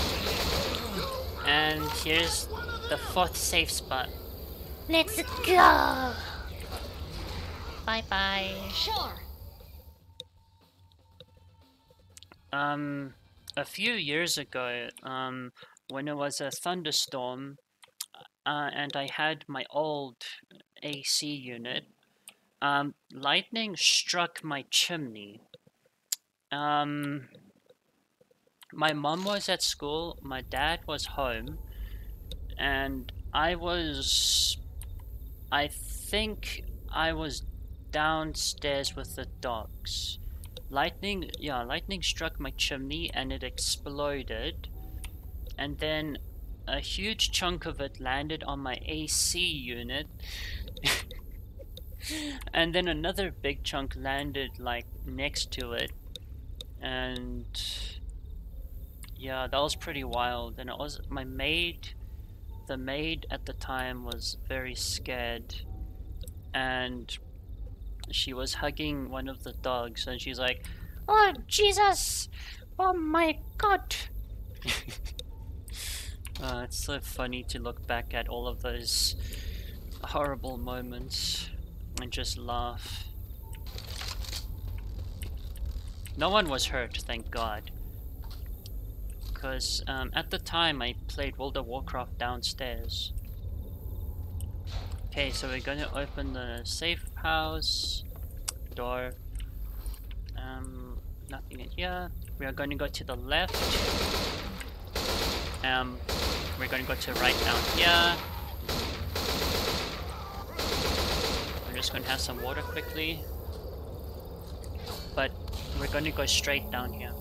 and here's the fourth safe spot. Let's go. Bye bye. Sure. Um, a few years ago, um, when it was a thunderstorm, uh, and I had my old A C unit, um, lightning struck my chimney. Um, my mom was at school, my dad was home, and I was, I think I was downstairs with the dogs. Lightning, yeah, lightning struck my chimney and it exploded. And then a huge chunk of it landed on my A C unit. And then another big chunk landed like next to it. And yeah, that was pretty wild. And it was my maid, the maid at the time was very scared. And she was hugging one of the dogs and she's like, Oh, Jesus. Oh, my God. uh, it's so funny to look back at all of those horrible moments and just laugh. No one was hurt, thank God. Because um, at the time I played World of Warcraft downstairs. Okay, so we're gonna open the safe house door. Um, nothing in here. We are going to go to the left. Um, we're going to go to right down here. We're just going to have some water quickly. But we're going to go straight down here.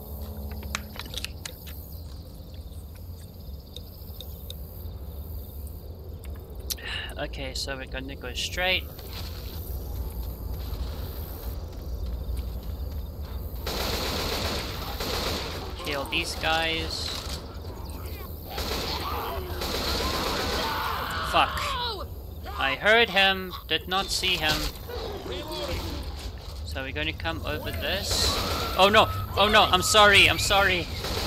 Okay, so we're gonna go straight. Kill these guys. Fuck. I heard him, did not see him. So we're gonna come over this. Oh no! Oh no! I'm sorry! I'm sorry!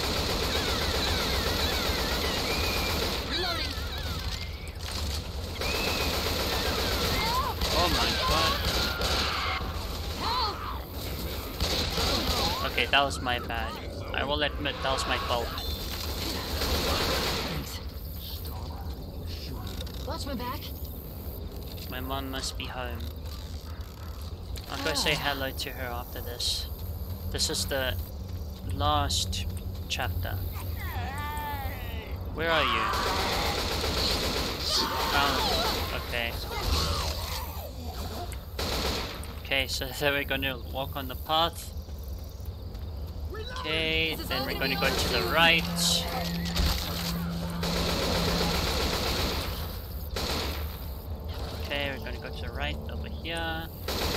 Oh my god. Okay, that was my bad. I will admit that was my fault. Watch my back. My mom must be home. I'll go say hello to her after this. This is the last chapter. Where are you? Oh, okay. Okay, so then we're gonna walk on the path. Okay, then we're gonna go to the right. Okay, we're gonna go to the right over here.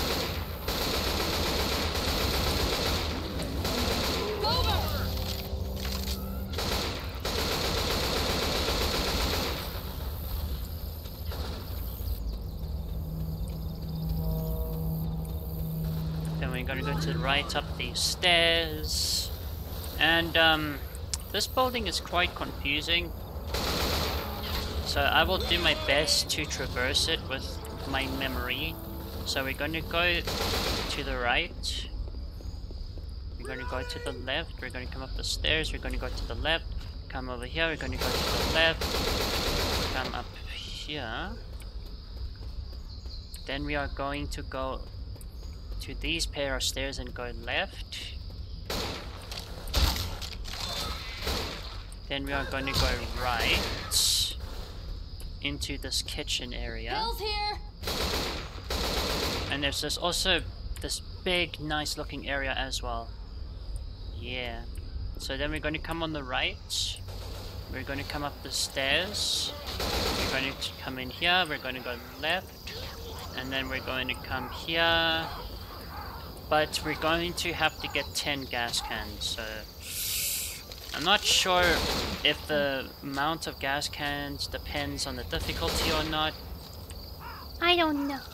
Then we're gonna go to the right up these stairs. And um, this building is quite confusing. So I will do my best to traverse it with my memory. So we're going to go to the right. We're going to go to the left. We're going to come up the stairs. We're going to go to the left. Come over here. We're going to go to the left. Come up here. Then we are going to go to these pair of stairs and go left. Then we are going to go right into this kitchen area. Bill's here. And there's this also this big nice looking area as well. Yeah. So then we're going to come on the right. We're going to come up the stairs. We're going to come in here. We're going to go left. And then we're going to come here. But we're going to have to get ten gas cans. So I'm not sure if the amount of gas cans depends on the difficulty or not. I don't know.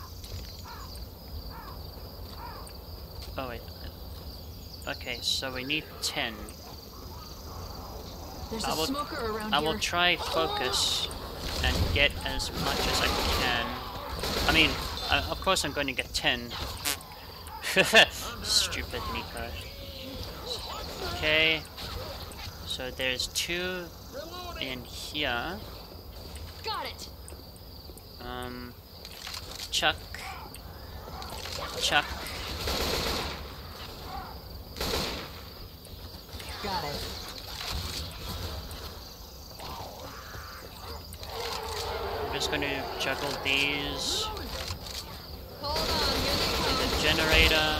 Oh wait. Okay, so we need ten. There's I a will, smoker around I here. will try focus and get as much as I can. I mean, uh, of course I'm going to get ten. Stupid Nico. Okay. So there's two in here. Got it. Um, Chuck. Chuck. Got it. I'm just gonna juggle these. Hold on, here they The come. generator.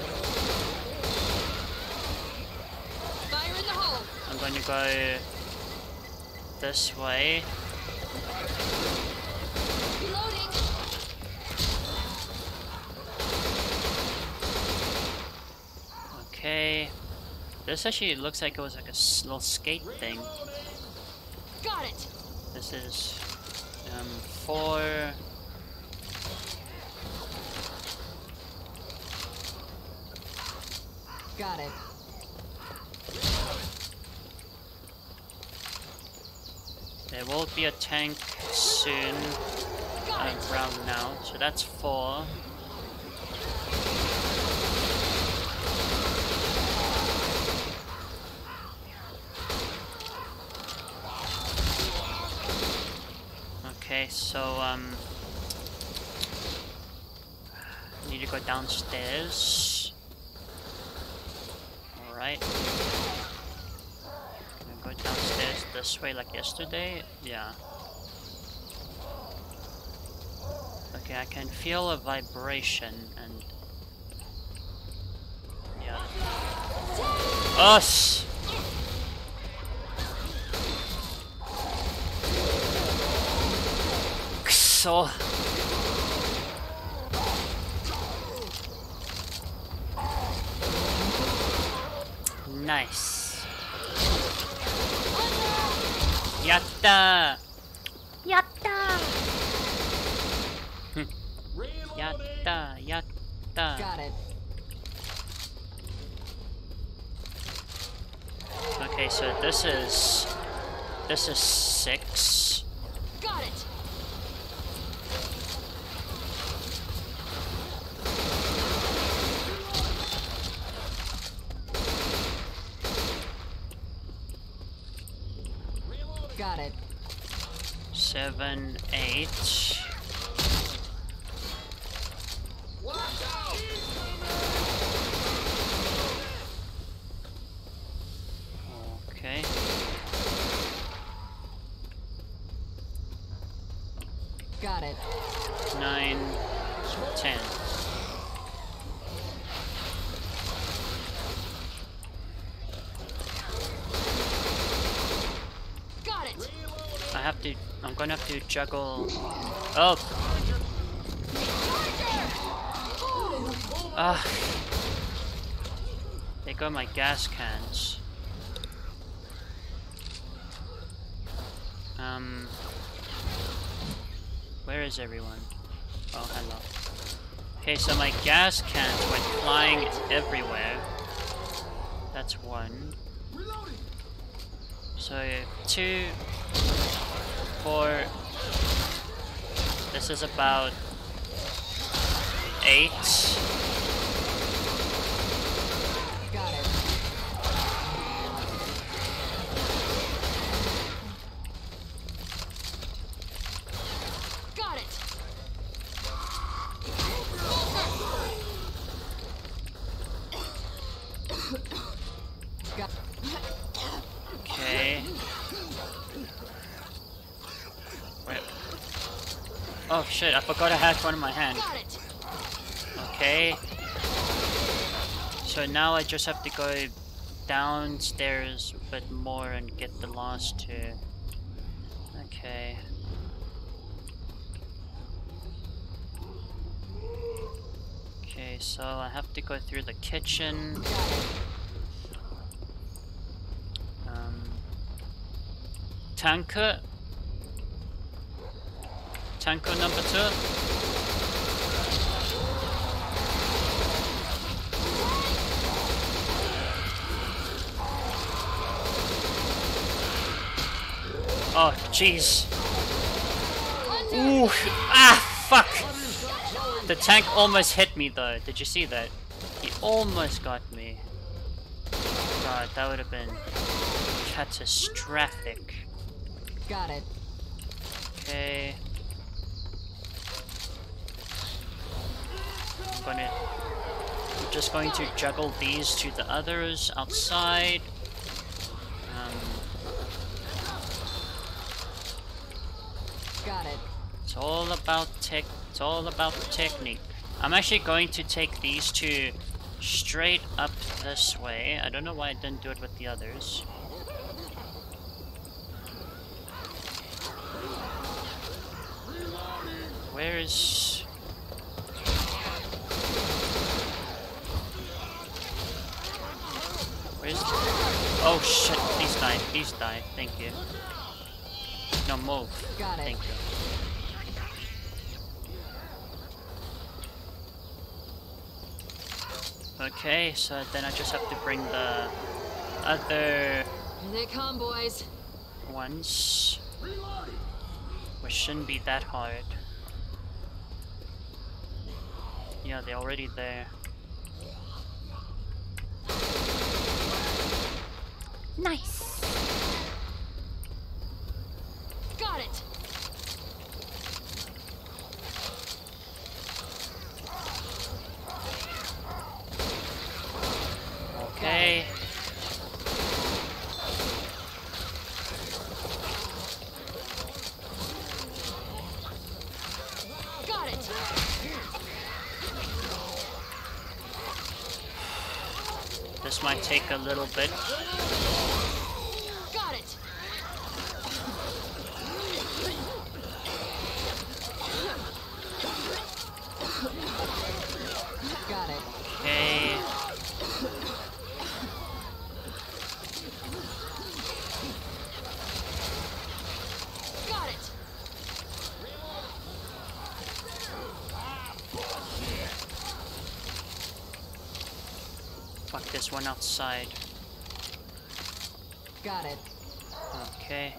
Fire in the hole. I'm going to go this way. Reloading. Okay. This actually looks like it was like a s- little skate thing. Got it. This is um four. Got it. There will be a tank soon. Got Uh, it. around now, so that's four. Okay, so um, need to go downstairs. All right. Go downstairs this way like yesterday. Yeah. Okay, I can feel a vibration and yeah. Us. soul. Nice. Yatta! Yatta! Yatta! Yatta! Got it. Okay, so this is this is six. Got it. Got it. Seven, eight. Okay. Got it. Nine, ten. Got it. I have to. I'm gonna have to juggle. Oh. Ah. There go my gas cans. Um. Where is everyone? Oh, hello. Okay, so my gas cans went flying everywhere. That's one. So two, four. This is about eight. Got it. Got it. Got Okay. Wait. Oh shit! I forgot I had one in my hand. Got it. Okay. So now I just have to go downstairs a bit more and get the last two. Okay. Okay, so I have to go through the kitchen. Um, tanker. Tanker number two. Oh, jeez. Ooh, ah, fuck. The tank almost hit me though. Did you see that? He almost got me. God, that would have been catastrophic. Got it. Okay. I'm gonna. I'm just going to juggle these to the others outside. Um, Got it. it's all about tech. It's all about the technique. I'm actually going to take these two straight up this way. I don't know why I didn't do it with the others. Where is... Where's... Oh shit, please die, please die, thank you. No, move. Got it. Thank you. Okay, so then I just have to bring the other Here they come, boys. ones. Which shouldn't be that hard. Yeah, they're already there. Nice. Got it. Okay. Got it. This might take a little bit. Got it. there's one outside. Got it. Okay.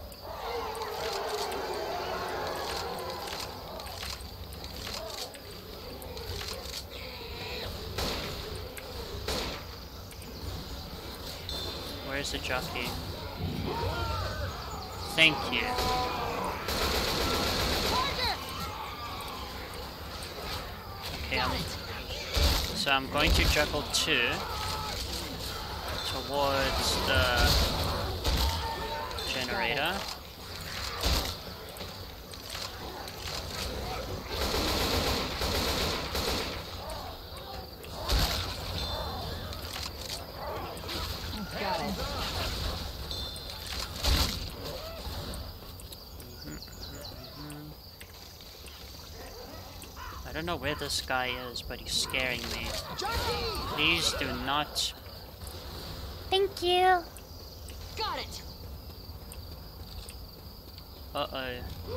Where's the jockey? Thank you. Okay, I'm, so I'm going to juggle two towards the generator. Got it. I don't know where this guy is, but he's scaring me. Please do not. Thank you. Got it. Uh-oh.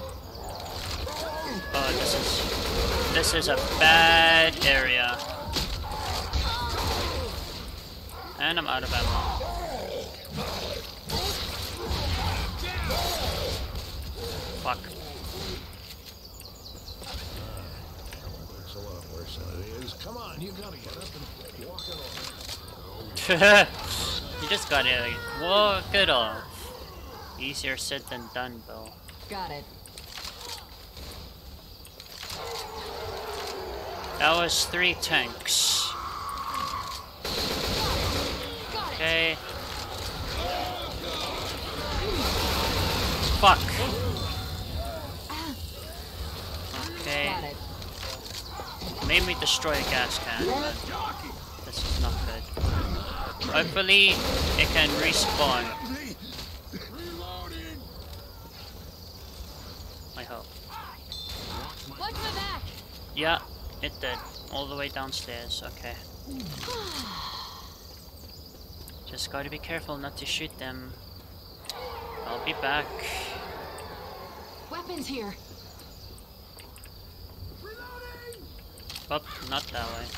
Oh, this is... This is a bad area. And I'm out of ammo. Fuck. Looks a lot worse than it is. Come on, you gotta get up and walk it off. You just gotta walk it off. Easier said than done, Bill. Got it. That was three tanks. Okay. Fuck. Okay. Got it. Made me destroy a gas can, but this is not good. Hopefully, it can respawn. Reloading. I hope. Watch my back. Yeah, it did. All the way downstairs. Okay. Just gotta be careful not to shoot them. I'll be back. Weapons here. Oh, not that way.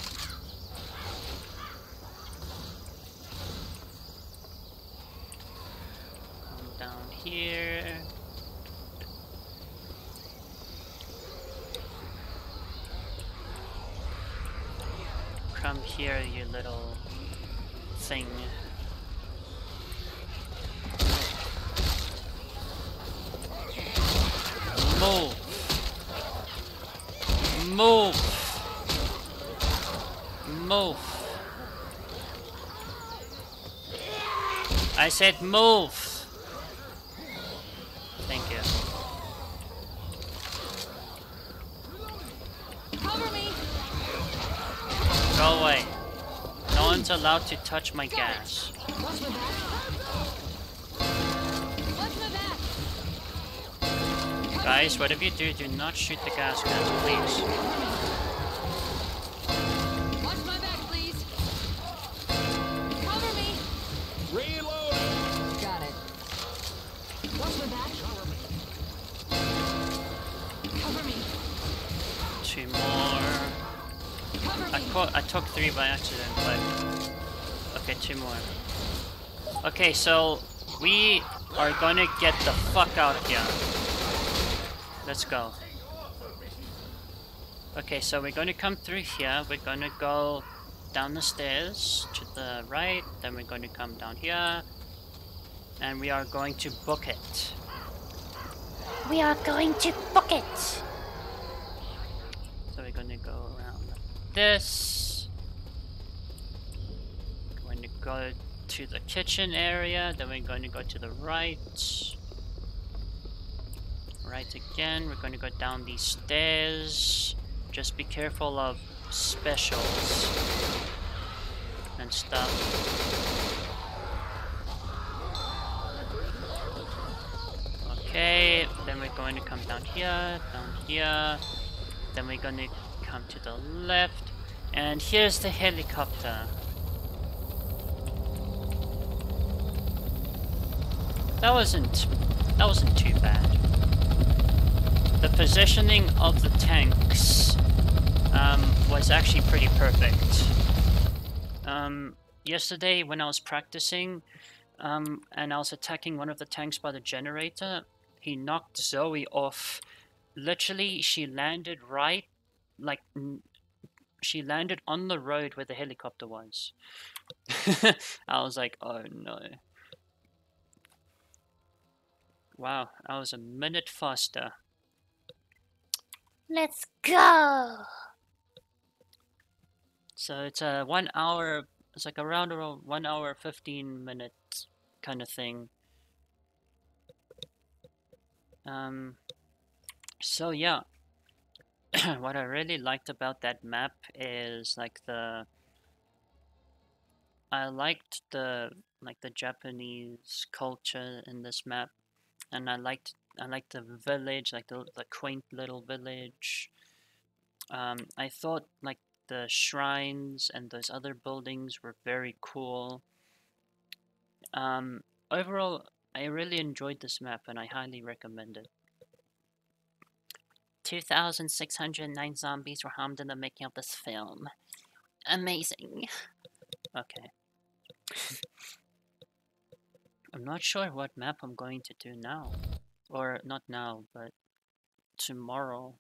Come down here. Come here, you little thing. Move! Move! Move! I said move! Thank you. Cover me. Go away. No one's allowed to touch my gas. Watch my back. Watch my back. Guys, whatever you do, do not shoot the gas cans, please. Watch my back, please. Cover me. Reload. Got it. Watch my back. Cover me. Two more. Cover I, me. caught, I took three by accident, but... Okay, two more. Okay, so... We are gonna get the fuck out of here. Let's go. Okay, so we're gonna come through here. We're gonna go down the stairs to the right. Then we're going to come down here. And we are going to book it. We are going to book it. So we're going to go around like this. Going to go to the kitchen area. Then we're going to go to the right. Right again. We're going to go down these stairs. Just be careful of specials and stuff. Okay, then we're going to come down here, down here. Then we're going to come to the left. And here's the helicopter. That wasn't that wasn't too bad. The positioning of the tanks um, was actually pretty perfect. Um, yesterday when I was practicing, um, and I was attacking one of the tanks by the generator, he knocked Zoe off. Literally, she landed right, like, she landed on the road where the helicopter was. I was like, oh no. Wow, I was a minute faster. Let's go! So it's a one hour, it's like around a one hour, fifteen minute kind of thing. Um, so yeah, what I really liked about that map is like the, I liked the, like the Japanese culture in this map, and I liked, I liked the village, like the, the quaint little village. Um, I thought like the shrines and those other buildings were very cool. Um, overall, I really enjoyed this map and I highly recommend it. two thousand six hundred nine zombies were harmed in the making of this film. Amazing. Okay. I'm not sure what map I'm going to do now. Or, not now, but tomorrow.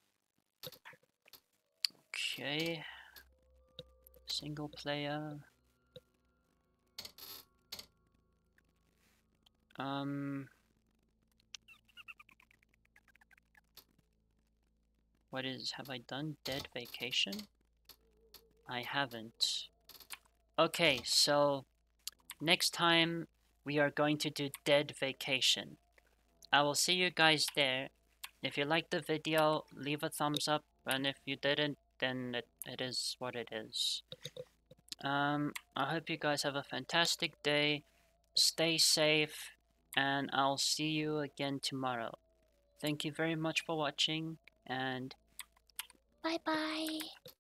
Okay. Single player. Um... What is, have I done Dead Vacation? I haven't. Okay, so next time we are going to do Dead Vacation. I will see you guys there. If you liked the video, leave a thumbs up, and if you didn't, then it, it is what it is. Um, I hope you guys have a fantastic day, stay safe, and I'll see you again tomorrow. Thank you very much for watching, and Bye bye.